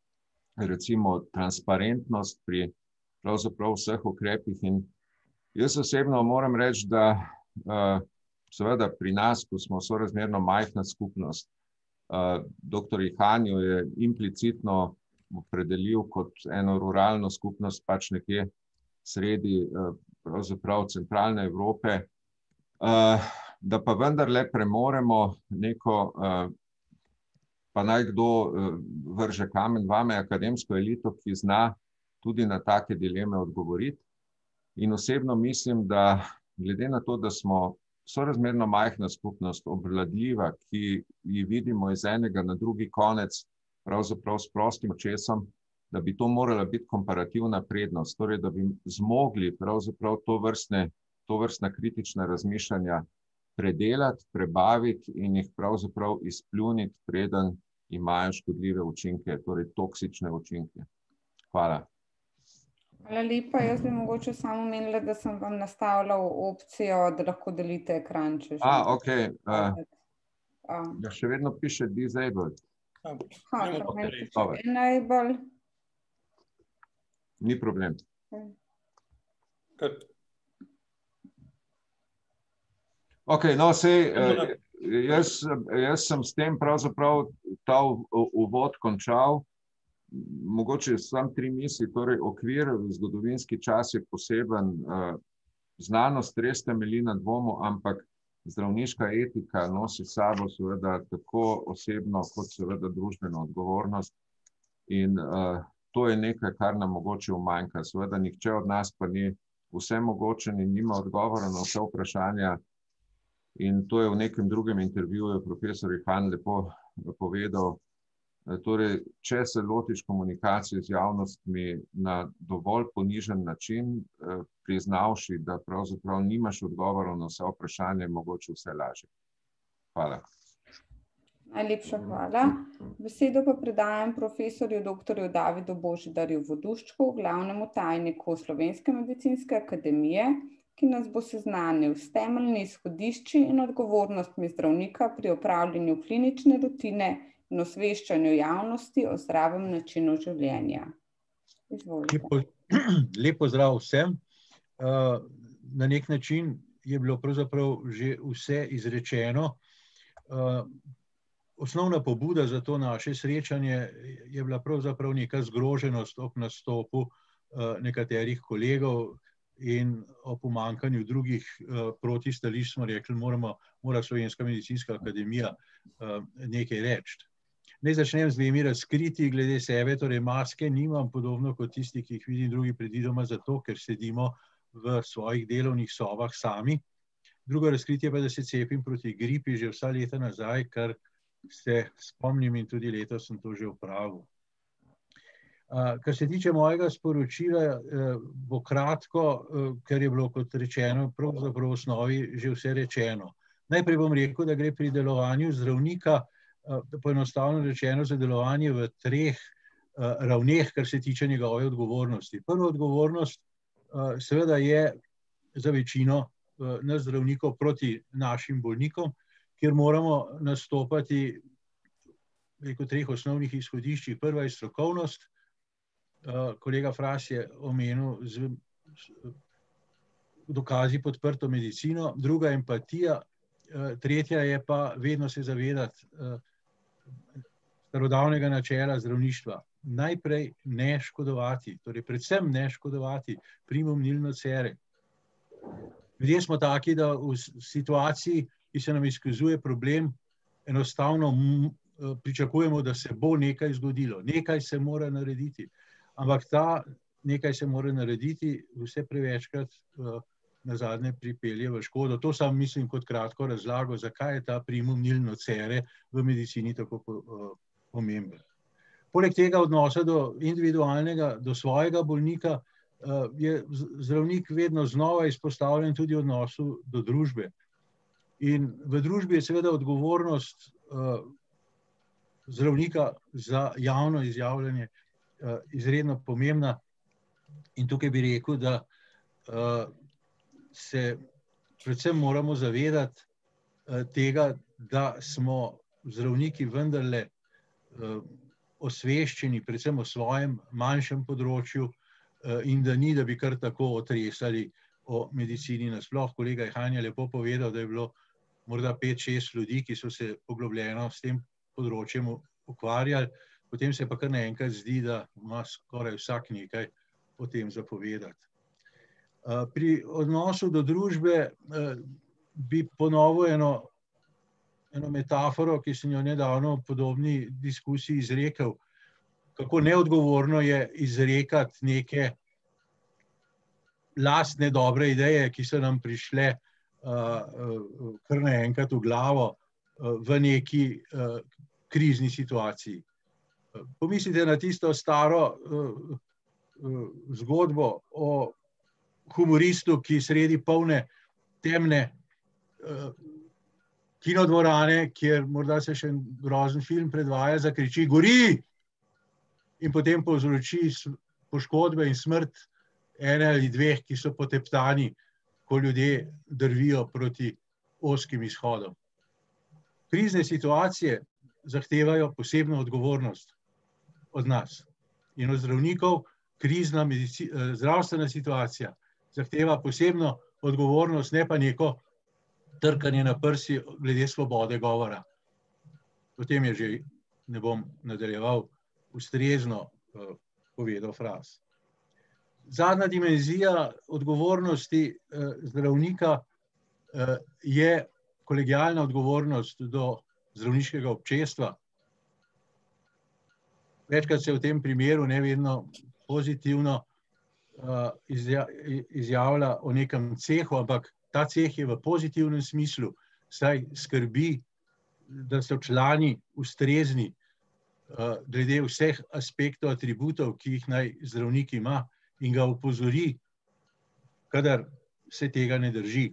recimo transparentnost pri pravzaprav vseh ukrepih. In jaz osebno moram reči, da seveda pri nas, ko smo sorazmerno majhna skupnost, doktor Ihanju je implicitno opredelil kot eno ruralno skupnost pač nekje sredi pravzaprav centralne Evrope, da pa vendarle premoremo neko, pa naj kdo vrže kamen vame, akademsko elito, ki zna tudi na take dileme odgovoriti. In osebno mislim, da glede na to, da smo sorazmerno majhna skupnost, obvladljiva, ki ji vidimo iz enega na drugi konec, pravzaprav s prostim očesom, da bi to morala biti komparativna prednost, torej da bi zmogli pravzaprav to vrstne, to vrstna kritična razmišljanja predelati, prebaviti in jih pravzaprav izpljuniti, preden imajo škodljive učinke, torej toksične učinke. Hvala.
Hvala lepa. Jaz bi mogoče samo omenila, da sem vam nastavila opcijo, da lahko delite ekran, če želite.
A, ok. Ja, še vedno piše disabled.
Ha, meni piše enable.
Ni problem. Ok, no, sej, jaz, jaz sem s tem pravzaprav ta uvod končal. Mogoče samo tri misli, torej okvir, zgodovinski čas je poseben, znanost res temelji na dvomu, ampak zdravniška etika nosi s sabo seveda tako osebno kot seveda družbeno odgovornost in uh, to je nekaj, kar nam mogoče umanjka. Seveda nihče od nas pa ni vsemogočen in nima odgovora na vse vprašanja in to je v nekem drugem intervjuju profesor Ihan lepo povedal. Torej, če se lotiš komunikacije z javnostmi na dovolj ponižen način, priznavši, da pravzaprav nimaš odgovorov na vse vprašanje, mogoče vse lažje. Hvala.
Najlepša hvala. Besedo pa predajam profesorju doktorju Davidu Božidarju Voduščku, glavnemu tajniku Slovenske medicinske akademije, ki nas bo seznanil s temeljnimi izhodišči in odgovornostmi zdravnika pri opravljanju klinične rutine in osveščanju javnosti o zdravem načinu življenja. Izvolite.
Lep pozdrav vsem. Na nek način je bilo pravzaprav že vse izrečeno. Osnovna pobuda za to naše srečanje je bila pravzaprav neka zgroženost ob nastopu nekaterih kolegov in o pomanjkanju drugih protistališč smo rekli, moramo, mora Slovenska medicinska akademija nekaj reči. Naj začnem z dvemi razkriti glede sebe, torej maske nimam, podobno kot tisti, ki jih vidim drugi predvidoma zato, ker sedimo v svojih delovnih sobah sami. Drugo razkritje pa, da se cepim proti gripi že vsa leta nazaj, kar se spomnim in tudi letos sem to že opravil. Kar se tiče mojega sporočila, bo kratko, ker je bilo, kot rečeno, pravzaprav v osnovi že vse rečeno. Najprej bom rekel, da gre pri delovanju zdravnika poenostavljeno rečeno za delovanje v treh ravneh, kar se tiče njegove odgovornosti. Prva odgovornost seveda je za večino nas zdravnikov proti našim bolnikom, kjer moramo nastopati v treh osnovnih izhodiščih. Prva je strokovnost, kolega Fras je omenil z dokazi podprto medicino, druga empatija, tretja je pa vedno se zavedati starodavnega načela zdravništva. Najprej ne škodovati, torej predvsem ne škodovati, primum nil nocere. Ljudje smo taki, da v situaciji, ki se nam izkazuje problem, enostavno pričakujemo, da se bo nekaj zgodilo. Nekaj se mora narediti. Ampak ta nekaj se mora narediti vse prevečkrat na zadnje pripelje v škodo. To sam mislim kot kratko razlago, zakaj je ta primum nil nocere v medicini tako pomemben. Poleg tega odnosa do individualnega, do svojega bolnika, je zdravnik vedno znova izpostavljen tudi odnosu do družbe. In v družbi je seveda odgovornost zdravnika za javno izjavljanje izredno pomembna. In tukaj bi rekel, da se predvsem moramo zavedati tega, da smo zdravniki vendarle osveščeni, predvsem o svojem manjšem področju in da ni, da bi kar tako otresali o medicini nasploh. Kolega Han je lepo povedal, da je bilo morda pet, šest ljudi, ki so se poglobljeno s tem področjem ukvarjali, potem se pa kar naenkrat zdi, da ima skoraj vsak nekaj o tem zapovedati. Pri odnosu do družbe bi ponovil eno, eno metaforo, ki sem jo nedavno v podobni diskusiji izrekel, kako neodgovorno je izrekati neke lastne dobre ideje, ki so nam prišle kar naenkrat v glavo v neki krizni situaciji. Pomislite na tisto staro zgodbo o humoristu, ki sredi polne temne kinodvorane, kjer morda se še grozen film predvaja, zakriči gori in potem povzroči poškodbe in smrt ene ali dveh, ki so poteptani, ko ljudje drvijo proti ozkim izhodom. Krizne situacije zahtevajo posebno odgovornost od nas in od zdravnikov. Krizna zdravstvena situacija zahteva posebno odgovornost, ne pa neko trkanje na prsi glede svobode govora. Potem je že, ne bom nadaljeval, ustrezno povedal fraz. Zadnja dimenzija odgovornosti zdravnika je kolegialna odgovornost do zdravniškega občestva. Večkrat se v tem primeru, ne vedno pozitivno, izjavlja o nekem cehu, ampak ta ceh je v pozitivnem smislu, saj skrbi, da so člani ustrezni glede vseh aspektov, atributov, ki jih naj zdravnik ima, in ga opozori, kadar se tega ne drži.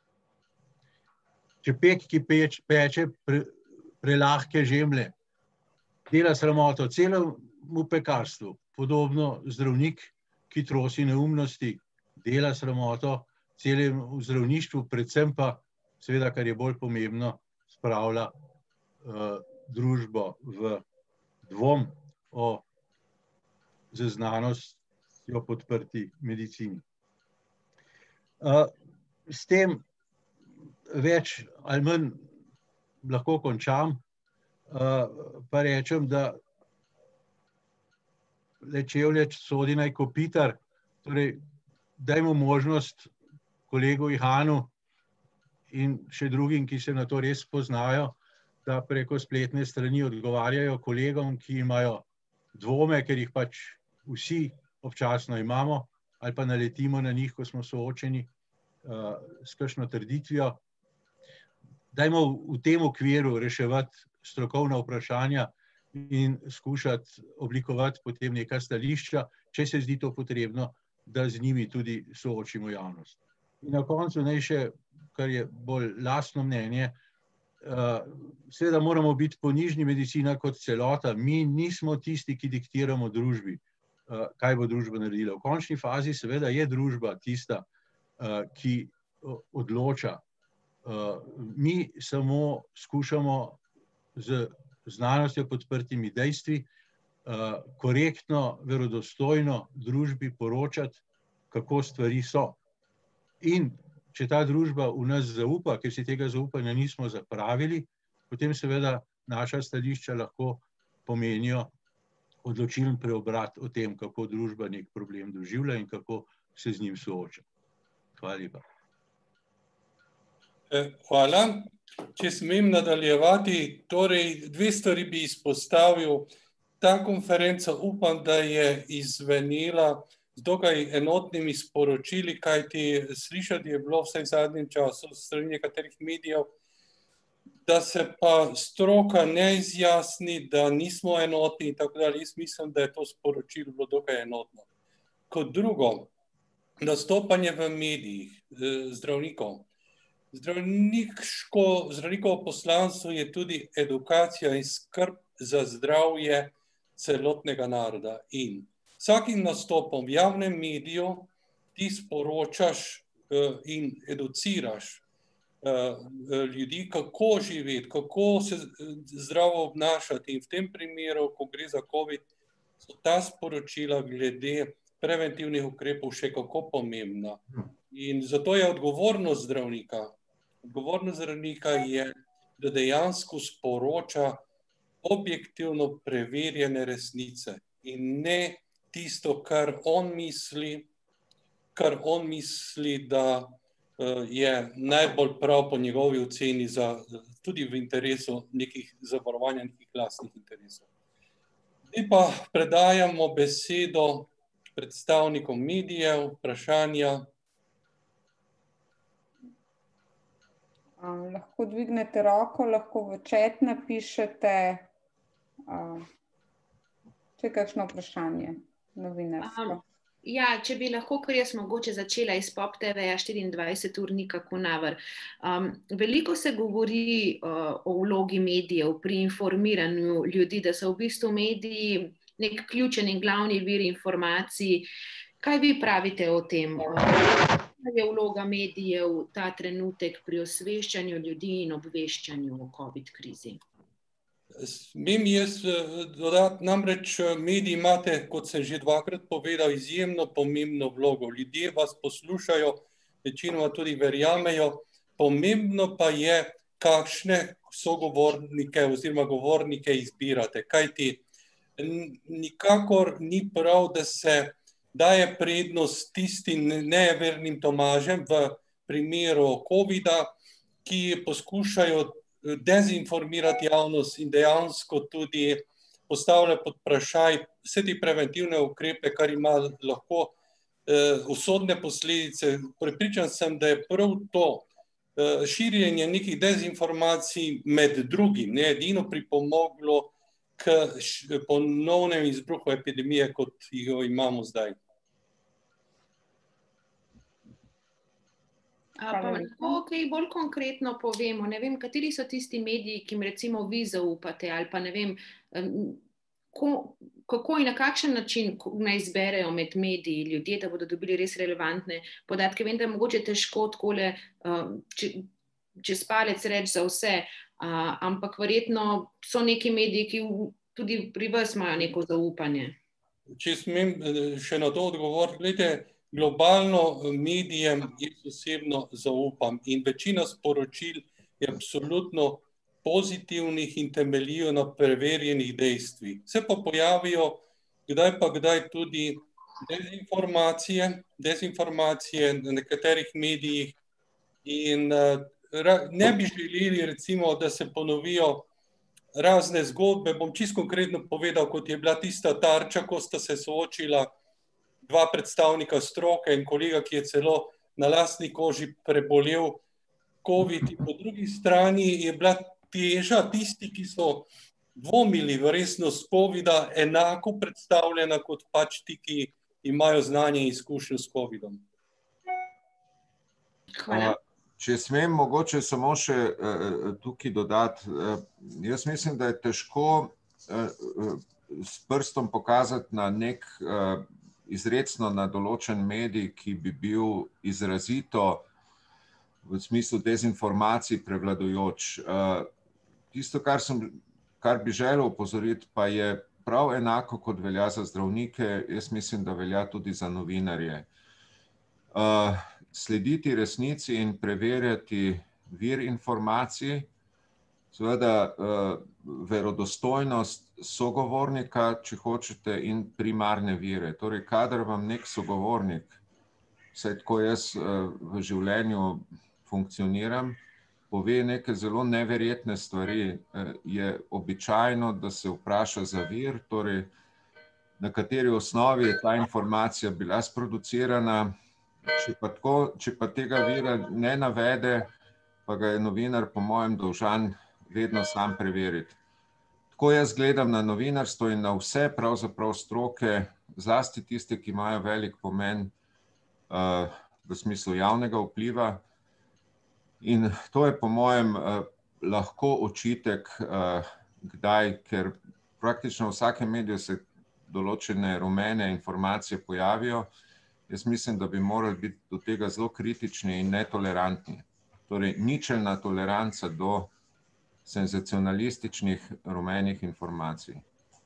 Čepek, ki peč, peče pre, prelahke žemlje, dela sramoto celemu pekarstvu. Podobno zdravnik, ki trosi neumnosti, dela sramoto celemu zdravništvu, predvsem pa, seveda, kar je bolj pomembno, spravlja uh, družbo v dvom o z znanostjo podprti medicini. Uh, s tem več ali manj lahko končam, uh, pa rečem, da le čevlje sodi naj kopitar, torej dajmo možnost kolegu Ihanu in še drugim, ki se na to res poznajo, da preko spletne strani odgovarjajo kolegom, ki imajo dvome, ker jih pač vsi občasno imamo, ali pa naletimo na njih, ko smo soočeni uh, s kakšno trditvijo. Dajmo v tem okviru reševati strokovna vprašanja in skušati oblikovati potem neka stališča, če se zdi to potrebno, da z njimi tudi soočimo javnost. In na koncu naj še, kar je bolj lastno mnenje, uh, seveda moramo biti ponižni medicina kot celota. Mi nismo tisti, ki diktiramo družbi, uh, kaj bo družba naredila. V končni fazi seveda je družba tista, uh, ki odloča. Uh, mi samo skušamo z znanostjo podprtimi dejstvi uh, korektno, verodostojno družbi poročati, kako stvari so. In če ta družba v nas zaupa, ker si tega zaupanja nismo zapravili, potem seveda naša stališča lahko pomenijo odločilen preobrat o tem, kako družba nek problem doživlja in kako se z njim sooča. Hvala lepa.
Hvala. Če smem nadaljevati, torej dve stvari bi izpostavil. Ta konferenca upam, da je izvenela z dokaj enotnimi sporočili, kajti slišati je bilo vsaj v zadnjem času s strani nekaterih medijev, da se pa stroka ne izjasni, da nismo enotni in tako dalje. Jaz mislim, da je to sporočilo bilo dokaj enotno. Kot drugo, nastopanje v medijih zdravnikov. Zdravniško, zdravnikovo poslanstvo je tudi edukacija in skrb za zdravje celotnega naroda. In vsakim nastopom v javnem mediju ti sporočaš in educiraš ljudi, kako živeti, kako se zdravo obnašati. In v tem primeru, ko gre za COVID, so ta sporočila glede preventivnih ukrepov še kako pomembna. In zato je odgovornost zdravnika. Odgovornost zdravnika je, da dejansko sporoča objektivno preverjene resnice in ne tisto, kar on misli, kar on misli, da je najbolj prav po njegovi oceni za, tudi v interesu nekih zavarovanja, nekih lastnih interesov. Zdaj pa predajamo besedo predstavnikom medijev, vprašanja.
Um, lahko dvignete roko, lahko v chat napišete, uh, če je kakšno vprašanje novinarsko.
Um. Ja, če bi lahko, ker jaz mogoče začela iz Pop T V-ja štiriindvajset ur Nika Kunaver. Um, veliko se govori uh, o vlogi medijev pri informiranju ljudi, da so v bistvu mediji nek ključen in glavni vir informacij. Kaj vi pravite o tem? Kaj je vloga medijev ta trenutek pri osveščanju ljudi in obveščanju o COVID krizi?
Smem jaz dodati, namreč mediji imate, kot sem že dvakrat povedal, izjemno pomembno vlogo. Ljudje vas poslušajo, večinoma tudi verjamejo. Pomembno pa je, kakšne sogovornike oziroma govornike izbirate. Kajti nikakor ni prav, da se daje prednost tistim nevernim Tomažem v primeru covida, ki poskušajo dezinformirati javnost in dejansko tudi postavlja pod vprašaj vse te preventivne ukrepe, kar ima lahko eh, usodne posledice. Prepričan sem, da je prav to eh, širjenje nekih dezinformacij med drugim ne edino pripomoglo k ponovnem izbruhu epidemije, kot jo imamo zdaj.
A pa lahko kaj bolj konkretno povemo, ne vem, kateri so tisti mediji, ki jim recimo vi zaupate, ali pa ne vem, ko, kako in na kakšen način naj izberejo med mediji ljudje, da bodo dobili res relevantne podatke. Vem, da je mogoče težko takole če, čez palec reči za vse, ampak verjetno so neki mediji, ki tudi pri vas imajo neko zaupanje.
Če smem še na to odgovoriti, gledajte, globalno medijem jaz osebno zaupam in večina sporočil je absolutno pozitivnih in temeljijo na preverjenih dejstvih. Se pa pojavijo kdaj pa kdaj tudi dezinformacije, dezinformacije na nekaterih medijih in ne bi želeli recimo, da se ponovijo razne zgodbe. Bom čisto konkretno povedal, kot je bila tista Tarča, ko sta se soočila dva predstavnika stroke in kolega, ki je celo na lastni koži prebolel COVID. In po drugi strani je bila teža tisti, ki so dvomili v resnost covida, enako predstavljena kot pač ti, ki imajo znanje in izkušnjo s covidom.
Hvala.
Če smem mogoče samo še tukaj dodati, jaz mislim, da je težko s prstom pokazati na nek izrecno na določen medij, ki bi bil izrazito v smislu dezinformacij prevladujoč. Tisto, kar, sem, kar bi želel opozoriti, pa je prav enako, kot velja za zdravnike, jaz mislim, da velja tudi za novinarje. Slediti resnici in preverjati vir informacij, seveda verodostojnost sogovornika, če hočete, in primarne vire. Torej, kadar vam nek sogovornik, vsaj tako jaz v življenju funkcioniram, pove neke zelo neverjetne stvari, je običajno, da se vpraša za vir, torej na kateri osnovi je ta informacija bila sproducirana. Če pa, tako, če pa tega vira ne navede, pa ga je novinar po mojem dolžan vedno sam preveriti. Tako jaz gledam na novinarstvo in na vse pravzaprav stroke, zlasti tiste, ki imajo velik pomen uh, v smislu javnega vpliva. In to je po mojem uh, lahko očitek, uh, kdaj, ker praktično v vsakem mediju se določene rumene informacije pojavijo. Jaz mislim, da bi morali biti do tega zelo kritični in netolerantni. torej ničelna toleranca do senzacionalističnih rumenih informacij.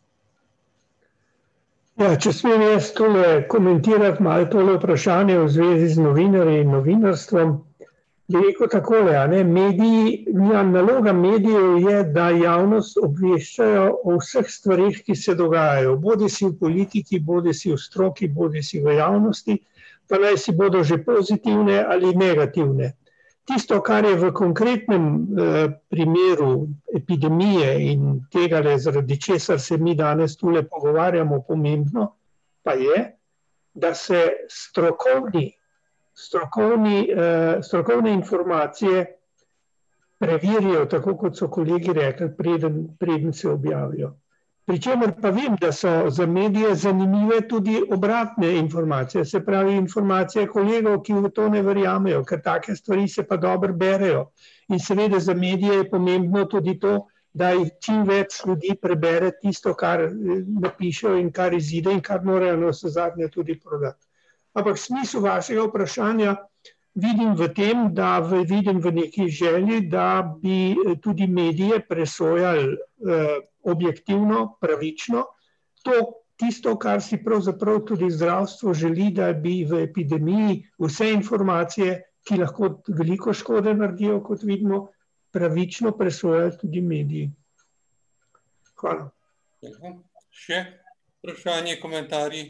Ja, če smem jaz tole komentirati malo tole vprašanje v zvezi z novinarji in novinarstvom, bi rekel takole, a ne, mediji, naloga medijev je, da javnost obveščajo o vseh stvarih, ki se dogajajo, bodi si v politiki, bodi si v stroki, bodi si v javnosti, pa naj si bodo že pozitivne ali negativne. Tisto, kar je v konkretnem eh, primeru epidemije in tega, zaradi česar se mi danes tule pogovarjamo, pomembno, pa je, da se strokovni, strokovni, eh, strokovne informacije preverijo, tako kot so kolegi rekli, preden, preden se objavijo. Pričemer pa vem, da so za medije zanimive tudi obratne informacije, se pravi informacije kolegov, ki v to ne verjamejo, ker take stvari se pa dobro berejo. In seveda za medije je pomembno tudi to, da čim več ljudi prebere tisto, kar napišejo in kar izide in kar morajo navsezadnje tudi prodati. Ampak smisel vašega vprašanja vidim v tem, da v, vidim v neki želji, da bi tudi medije presojali eh, objektivno, pravično. To, tisto, kar si pravzaprav tudi zdravstvo želi, da bi v epidemiji vse informacije, ki lahko veliko škode naredijo, kot vidimo, pravično presojali tudi mediji. Hvala.
Še vprašanje, komentarji?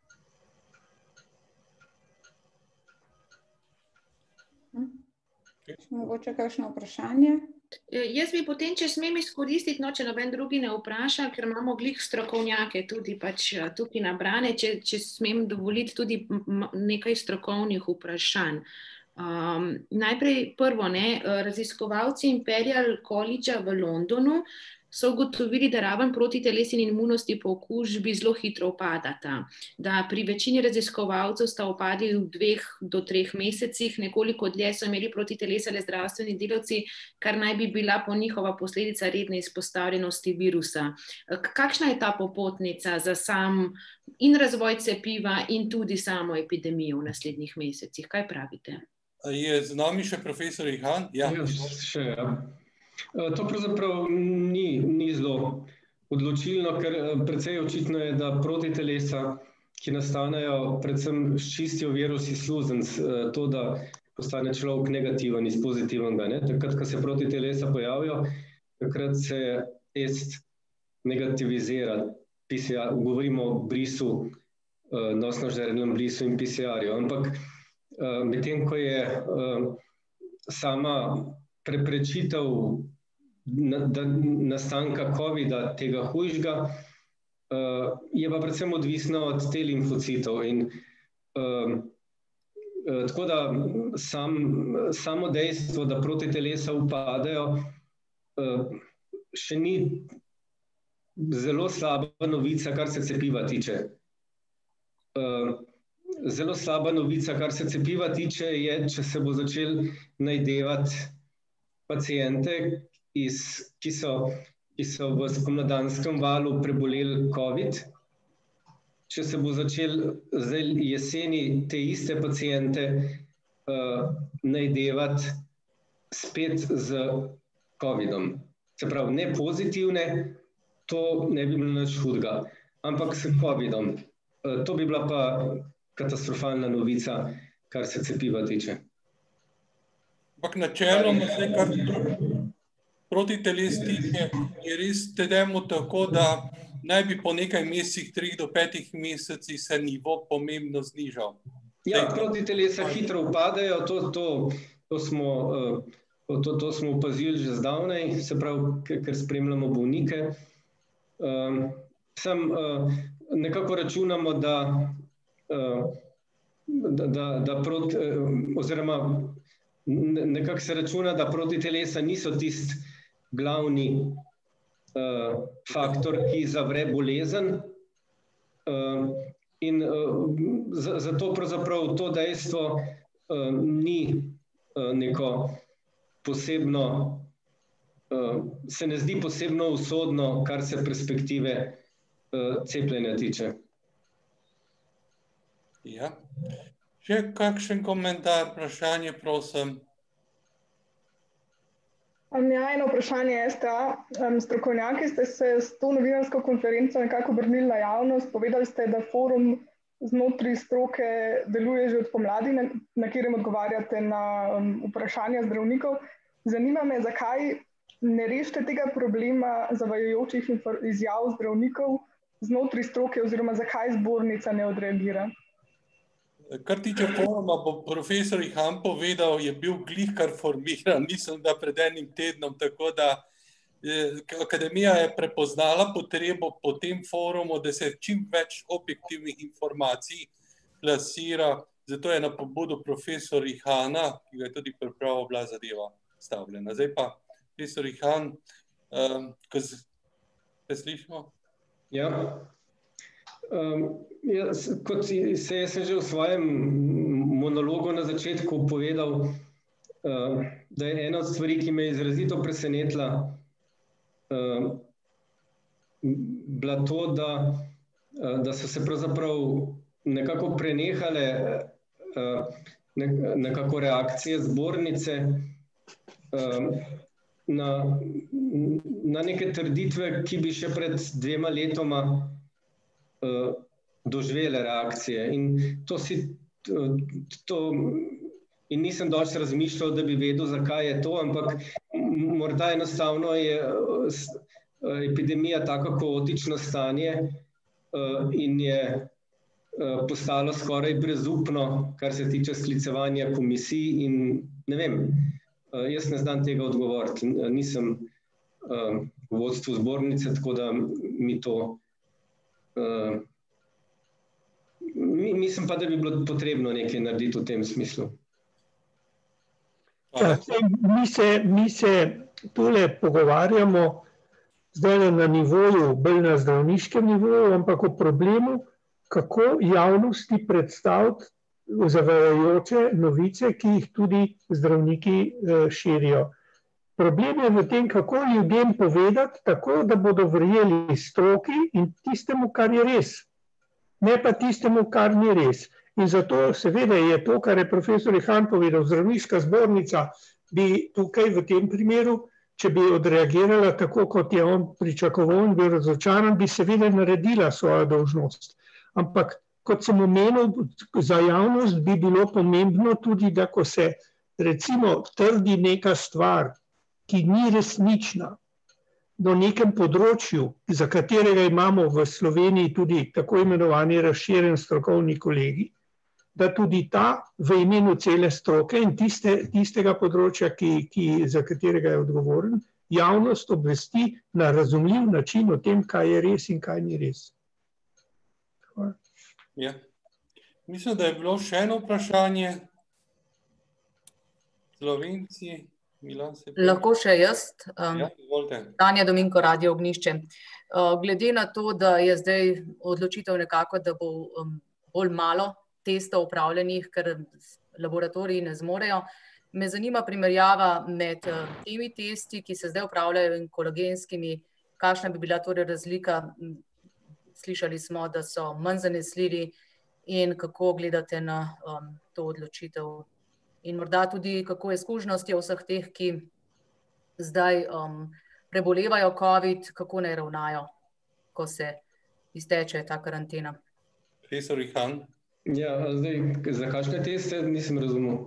Mogoče kakšno vprašanje?
Jaz bi potem, če smem izkoristiti, no, če noben drugi ne vpraša, ker imamo glih strokovnjake tudi pač tukaj nabrane, če, če smem dovoliti tudi nekaj strokovnih vprašanj. Um, najprej prvo, ne, raziskovalci Imperial College v Londonu so ugotovili, da raven protiteles in imunosti po okužbi zelo hitro upadata. Da pri večini raziskovalcev sta upadi v dveh do treh mesecih, nekoliko dlje so imeli protitelesa le zdravstveni delavci, kar naj bi bila po njihova posledica redne izpostavljenosti virusa. Kakšna je ta popotnica za sam in razvoj cepiva in tudi samo epidemijo v naslednjih mesecih? Kaj pravite?
Je z nami še profesor Ihan? Ja,
ja še, ja. To pravzaprav ni, ni zelo odločilno, ker precej očitno je, da protitelesa, ki nastanejo predvsem s čistijo virusi sluzenc, to, da postane človek negativen iz pozitivnega. Ne? Takrat, ko se protitelesa pojavijo, takrat se test negativizira. P C R, govorimo o brisu, nosno-žerelnem brisu in P C R-ju. Ampak medtem, ko je sama preprečitev nastanka covida, tega hujšega, je pa predvsem odvisno od te limfocitov. In tako da sam, samo dejstvo, da protitelesa upadejo, še ni zelo slaba novica, kar se cepiva tiče. Zelo slaba novica, kar se cepiva tiče, je, če se bo začel najdevati paciente, iz, ki, so, ki so v spomladanskem valu preboleli COVID. Če se bo začel zdaj jeseni te iste paciente uh, najdevati spet z COVIDom. Se pravi, ne pozitivne, to ne bi bilo nič hudega, ampak s COVIDom. Uh, to bi bila pa katastrofalna novica, kar se cepiva tiče.
Ampak načeloma se kar protiteles tiče, je res tedemo tako, da naj bi po nekaj mesecih, treh do petih mesecih se nivo pomembno znižal.
Ja, protitelesa hitro upadejo, to, to, to, smo, to, to smo opazili že zdavnaj, se pravi, ker spremljamo bolnike. Sam nekako računamo, da, da, da, da proti, oziroma nekako se računa, da protitelesa niso tisti glavni uh, faktor, ki zavre bolezen. Uh, in uh, zato pravzaprav to dejstvo uh, ni uh, neko posebno, uh, se ne zdi posebno usodno, kar se perspektive uh, cepljenja tiče.
Ja. Še kakšen komentar, vprašanje, prosim?
Ja, eno vprašanje je, um, strokovnjaki ste se s to novinarsko konferenco nekako obrnili na javnost, povedali ste, da forum znotraj stroke deluje že od pomladi, na, na katerem odgovarjate na um, vprašanja zdravnikov. Zanima me, zakaj ne rešite tega problema zavajajočih izjav zdravnikov znotraj stroke oziroma zakaj zbornica ne odreagira?
Kar tiče foruma, bo profesor Ihan povedal, je bil glihkar formiran, nisem da pred enim tednom, tako da eh, akademija je prepoznala potrebo po tem forumu, da se čim več objektivnih informacij plasira, zato je na pobudo profesor Ihana, ki ga je tudi pripravil, bila zadeva stavljena. Zdaj pa, profesor Ihan, eh, ko se slišimo?
Ja. Um, jaz, kot se jaz sem že v svojem monologu na začetku povedal, uh, da je ena od stvari, ki me je izrazito presenetila, uh, bila to, da, uh, da so se pravzaprav nekako prenehale uh, ne, nekako reakcije zbornice uh, na, na neke trditve, ki bi še pred dvema letoma doživele reakcije. In to si to, in nisem dosti razmišljal, da bi vedel, zakaj je to, ampak morda enostavno je epidemija tako kaotično stanje in je postalo skoraj brezupno, kar se tiče sklicevanja komisij in ne vem, jaz ne znam tega odgovoriti. Nisem v vodstvu zbornice, tako da mi to Uh, mislim pa, da bi bilo potrebno nekaj narediti v tem smislu.
Ja, mi, se, mi se tole pogovarjamo zdaj na nivoju, bolj na zdravniškem nivoju, ampak o problemu, kako javnosti predstaviti zavajajoče novice, ki jih tudi zdravniki uh, širijo. Problem je v tem, kako ljudem povedati tako, da bodo verjeli stroki in tistemu, kar je res, ne pa tistemu, kar ni res. In zato seveda je to, kar je profesor Ihan povedal, zdravniška zbornica bi tukaj v tem primeru, če bi odreagirala tako, kot je on pričakoval in bil razočaran, bi seveda naredila svojo dolžnost. Ampak, kot sem omenil, za javnost bi bilo pomembno tudi, da ko se recimo trdi neka stvar, ki ni resnična, do nekem področju, za katerega imamo v Sloveniji tudi tako imenovani razširjen strokovni kolegi, da tudi ta v imenu cele stroke in tiste, tistega področja, ki, ki, za katerega je odgovoren, javnost obvesti na razumljiv način o tem, kaj je res in kaj ni res. Hvala.
Ja. Mislim, da je bilo še eno vprašanje. Slovenci.
Lahko še jaz. Um,
ja,
Tanja Dominko, Radio Ognjišče. Uh, glede na to, da je zdaj odločitev nekako, da bo um, bolj malo testov upravljenih, ker laboratoriji ne zmorejo, me zanima primerjava med uh, temi testi, ki se zdaj upravljajo, in kolagenskimi, kakšna bi bila torej razlika. Slišali smo, da so manj zanesljivi, in kako gledate na um, to odločitev. In morda tudi, kako je skužnosti vseh teh, ki zdaj um, prebolevajo COVID, kako naj ravnajo, ko se izteče ta karantena.
Profesor Ihan.
Ja, zdaj, za kakšne teste nisem razumel.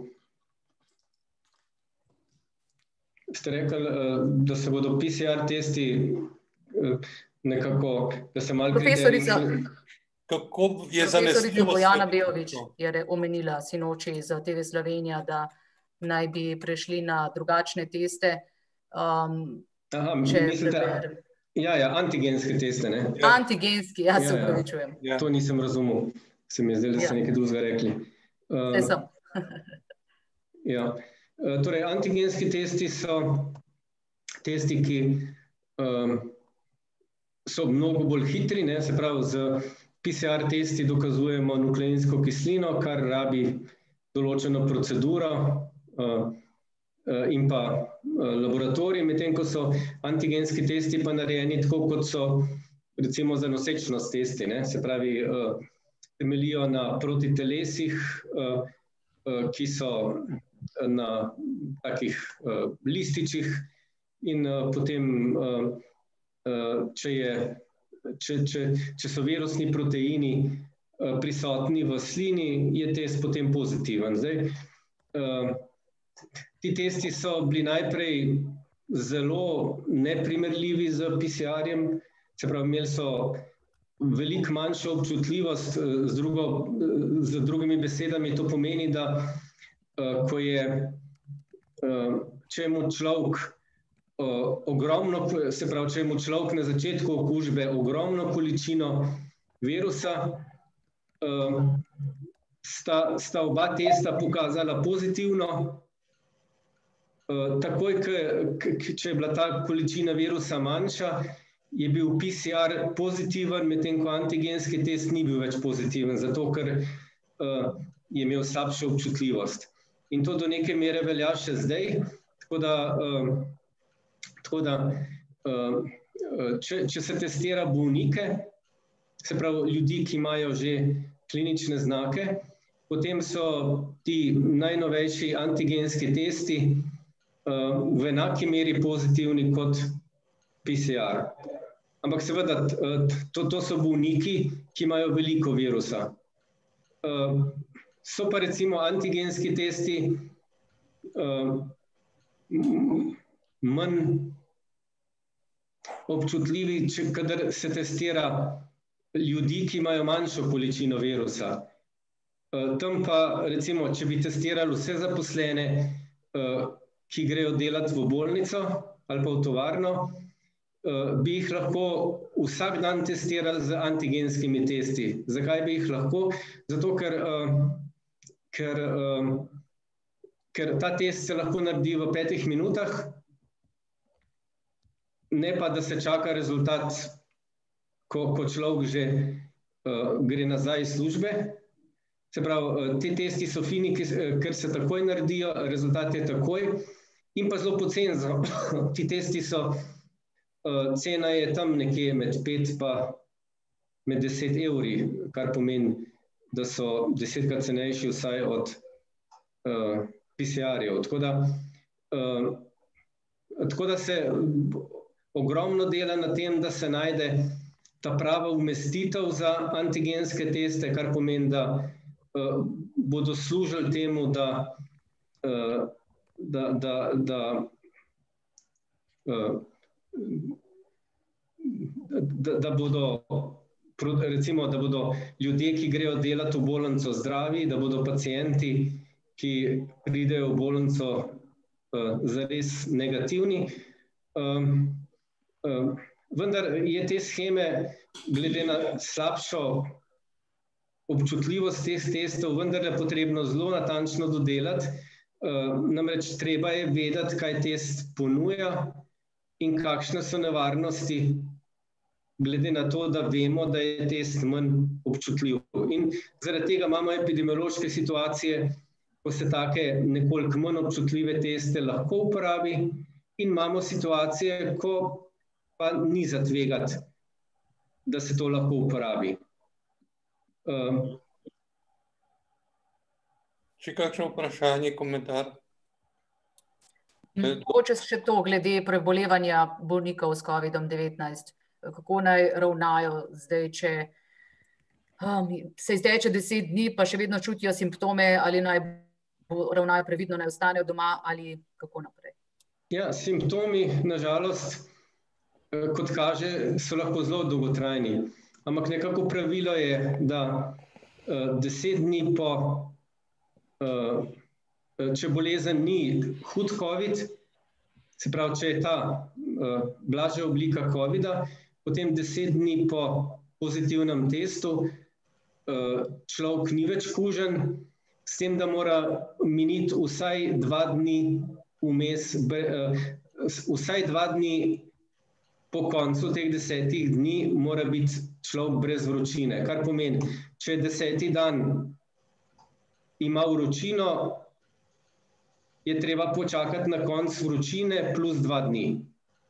Ste rekli, da se bodo P C R testi nekako, da se malo
Profesorica.
Kako je
Profesorica Bojana Beović je omenila sinoči za T V Slovenija, da naj bi prešli na drugačne teste. Um,
Aha, mislite, ja, ja, antigenske teste, ne?
Ja. Antigenski, ja, se upravičujem.
Ja, ja. To nisem razumel, se mi je zdaj, da ste ja. nekaj drugega rekli. Uh,
ne sem.
ja. uh, torej, antigenski testi so testi, ki um, so mnogo bolj hitri, ne? Se pravi, z P C R testi dokazujemo nukleinsko kislino, kar rabi določeno proceduro uh, uh, in pa uh, laboratorij, medtem ko so antigenski testi pa narejeni tako, kot so recimo za nosečnost testi, ne? Se pravi, uh, temeljijo na protitelesih, uh, uh, ki so na takih uh, lističih in uh, potem, uh, uh, če, je, če, če, če so virusni proteini uh, prisotni v slini, je test potem pozitiven. Zdaj, uh, ti testi so bili najprej zelo neprimerljivi z P C R-jem, se pravi, imeli so veliko manjšo občutljivost, z, drugo, z drugimi besedami to pomeni, da uh, ko je, uh, če je mu človek uh, ogromno, se pravi, če je mu človek na začetku okužbe ogromno količino virusa, uh, sta, sta oba testa pokazala pozitivno. Uh, takoj, k, k, če je bila ta količina virusa manjša, je bil P C R pozitiven, medtem ko antigenski test ni bil več pozitiven, zato ker uh, je imel slabšo občutljivost. In to do neke mere velja še zdaj, tako da, uh, tako da uh, če, če se testira bolnike, se pravi ljudi, ki imajo že klinične znake, potem so ti najnovejši antigenski testi uh, v enaki meri pozitivni kot P C R. Ampak seveda, to, to so bolniki, ki imajo veliko virusa. Uh, so pa recimo antigenski testi uh, manj občutljivi, če, kadar se testira ljudi, ki imajo manjšo količino virusa. Uh, tam pa recimo, če bi testirali vse zaposlene, uh, ki grejo delati v bolnico ali pa v tovarno, Uh, bi jih lahko vsak dan testirali z antigenskimi testi. Zakaj bi jih lahko? Zato, ker, uh, ker, uh, ker ta test se lahko naredi v petih minutah, ne pa, da se čaka rezultat, ko, ko človek že uh, gre nazaj iz službe. Se pravi, uh, te testi so fini, ker se takoj naredijo, rezultat je takoj in pa zelo poceni. Ti testi so Uh, cena je tam nekje med pet pa med deset evri, kar pomeni, da so desetkrat cenejši vsaj od uh, P C R-jev. Tako da, uh, tako da se ogromno dela na tem, da se najde ta prava umestitev za antigenske teste, kar pomeni, da uh, bodo služili temu, da, uh, da, da, da uh, Da, da bodo, recimo, da bodo ljudje, ki grejo delati v bolnico, zdravi, da bodo pacienti, ki pridejo v bolnico, uh, zares negativni. Um, um, vendar je te sheme, glede na slabšo občutljivost teh testov, vendar je potrebno zelo natančno dodelati. Uh, namreč treba je vedeti, kaj test ponuja in kakšne so nevarnosti, glede na to, da vemo, da je test manj občutljiv. In zaradi tega imamo epidemiološke situacije, ko se take nekoliko manj občutljive teste lahko uporabi, in imamo situacije, ko pa ni za tvegati, da se to lahko uporabi. Um,
Še kakšno vprašanje, komentar?
Mogoče še to, glede prebolevanja bolnikov s kovidom devetnajst. Kako naj ravnajo zdaj, če um, se izteče deset dni, pa še vedno čutijo simptome, ali naj ravnajo previdno, naj ostanejo doma, ali kako naprej?
Ja, simptomi, nažalost, kot kaže, so lahko zelo dolgotrajni. Ampak nekako pravilo je, da uh, deset dni po uh, če bolezen ni hud covid, se pravi, če je ta uh, blažja oblika covida, potem deset dni po pozitivnem testu uh, človek ni več kužen, s tem, da mora miniti vsaj dva dni vmes, uh, vsaj dva dni po koncu teh desetih dni mora biti človek brez vročine. Kar pomeni, če deseti dan ima vročino, je treba počakati na konc vročine plus dva dni.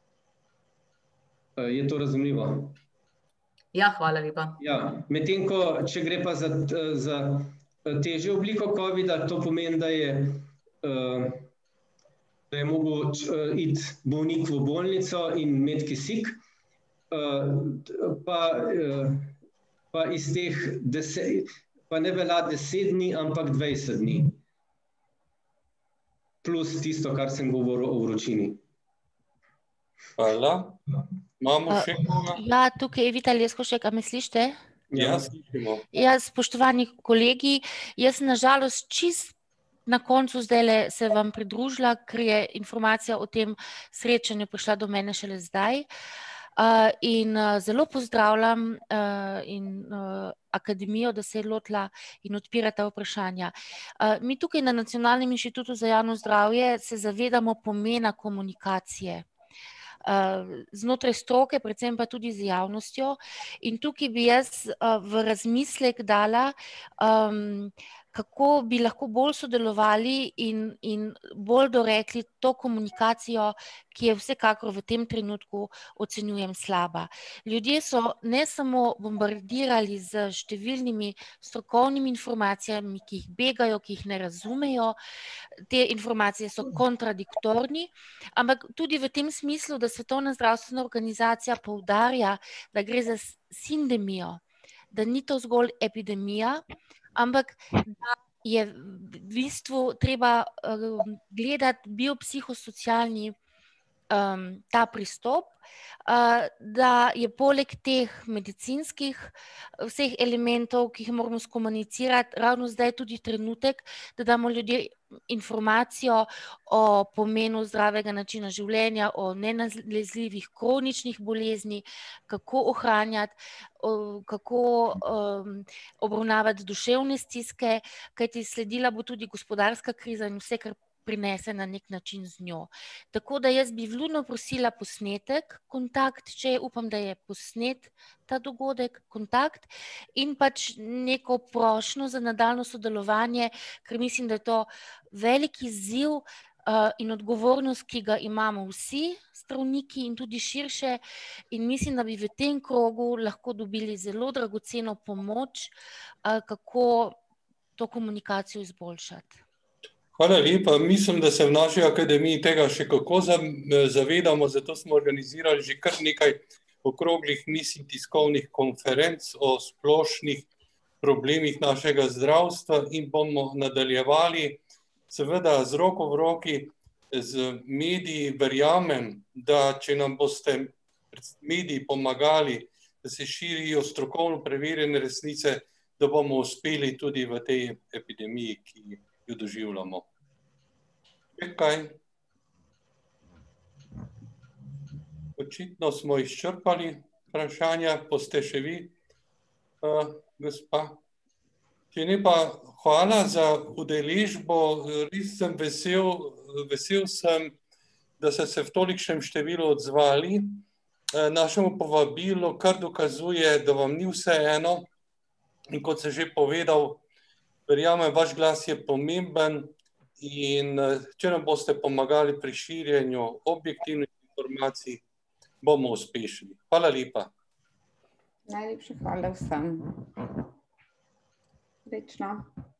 Je to razumljivo?
Ja, hvala lepa.
Ja, medtem ko, če gre pa za, za težjo obliko covida, to pomeni, da je uh, da je mogel iti bolnik v bolnico in imeti kisik, pa, pa iz teh deset, pa ne velja deset dni, ampak dvajset dni. Plus tisto, kar sem govoril o vročini.
Hvala. Imamo še koga?
Ja, tukaj je Vita Leskovšek, a me slišite?
Ja, slišimo.
Ja, spoštovani kolegi, jaz nažalost čist na koncu zdajle se vam pridružila, ker je informacija o tem srečanju prišla do mene šele zdaj. Uh, in uh, zelo pozdravljam uh, in, uh, akademijo, da se je lotila in odpira ta vprašanja. Uh, mi tukaj na Nacionalnem inštitutu za javno zdravje se zavedamo pomena komunikacije uh, znotraj stroke, predvsem pa tudi z javnostjo. In tukaj bi jaz uh, v razmislek dala, um, kako bi lahko bolj sodelovali in, in bolj dorekli to komunikacijo, ki je vsekakor v tem trenutku ocenjujem slaba. Ljudje so ne samo bombardirali z številnimi strokovnimi informacijami, ki jih begajo, ki jih ne razumejo, te informacije so kontradiktorni, ampak tudi v tem smislu, da Svetovna zdravstvena organizacija poudarja, da gre za sindemijo, da ni to zgolj epidemija, ampak da je v bistvu treba uh, gledati biopsihosocialni um, ta pristop, uh, da je poleg teh medicinskih vseh elementov, ki jih moramo skomunicirati, ravno zdaj tudi trenutek, da damo ljudje informacijo o pomenu zdravega načina življenja, o nenalezljivih kroničnih bolezni, kako ohranjati, o, kako um, obravnavati duševne stiske, kajti sledila bo tudi gospodarska kriza in vse, kar prinese na nek način z njo. Tako da jaz bi vljudno prosila posnetek, kontakt, če upam, da je posnet ta dogodek, kontakt in pač neko prošnjo za nadaljnjo sodelovanje, ker mislim, da je to velik izziv uh, in odgovornost, ki ga imamo vsi zdravniki in tudi širše, in mislim, da bi v tem krogu lahko dobili zelo dragoceno pomoč, uh, kako to komunikacijo izboljšati.
Hvala lepa. Mislim, da se v naši akademiji tega še kako zavedamo, zato smo organizirali že kar nekaj okroglih miz in tiskovnih konferenc o splošnih problemih našega zdravstva in bomo nadaljevali. Seveda z roko v roki z mediji verjamem, da če nam boste mediji pomagali, da se širijo strokovno preverjene resnice, da bomo uspeli tudi v tej epidemiji, ki jo doživljamo. Kaj? Očitno smo izčrpali vprašanja, boste še vi, uh, gospa. Če ne pa hvala za udeležbo, res sem vesel, vesel sem, da ste se v tolikšnem številu odzvali. Uh, našemu povabilu kar dokazuje, da vam ni vseeno in kot sem že povedal, verjamem, vaš glas je pomemben in če nam boste pomagali pri širjenju objektivnih informacij, bomo uspešni. Hvala lepa.
Najlepša hvala vsem. Srečno.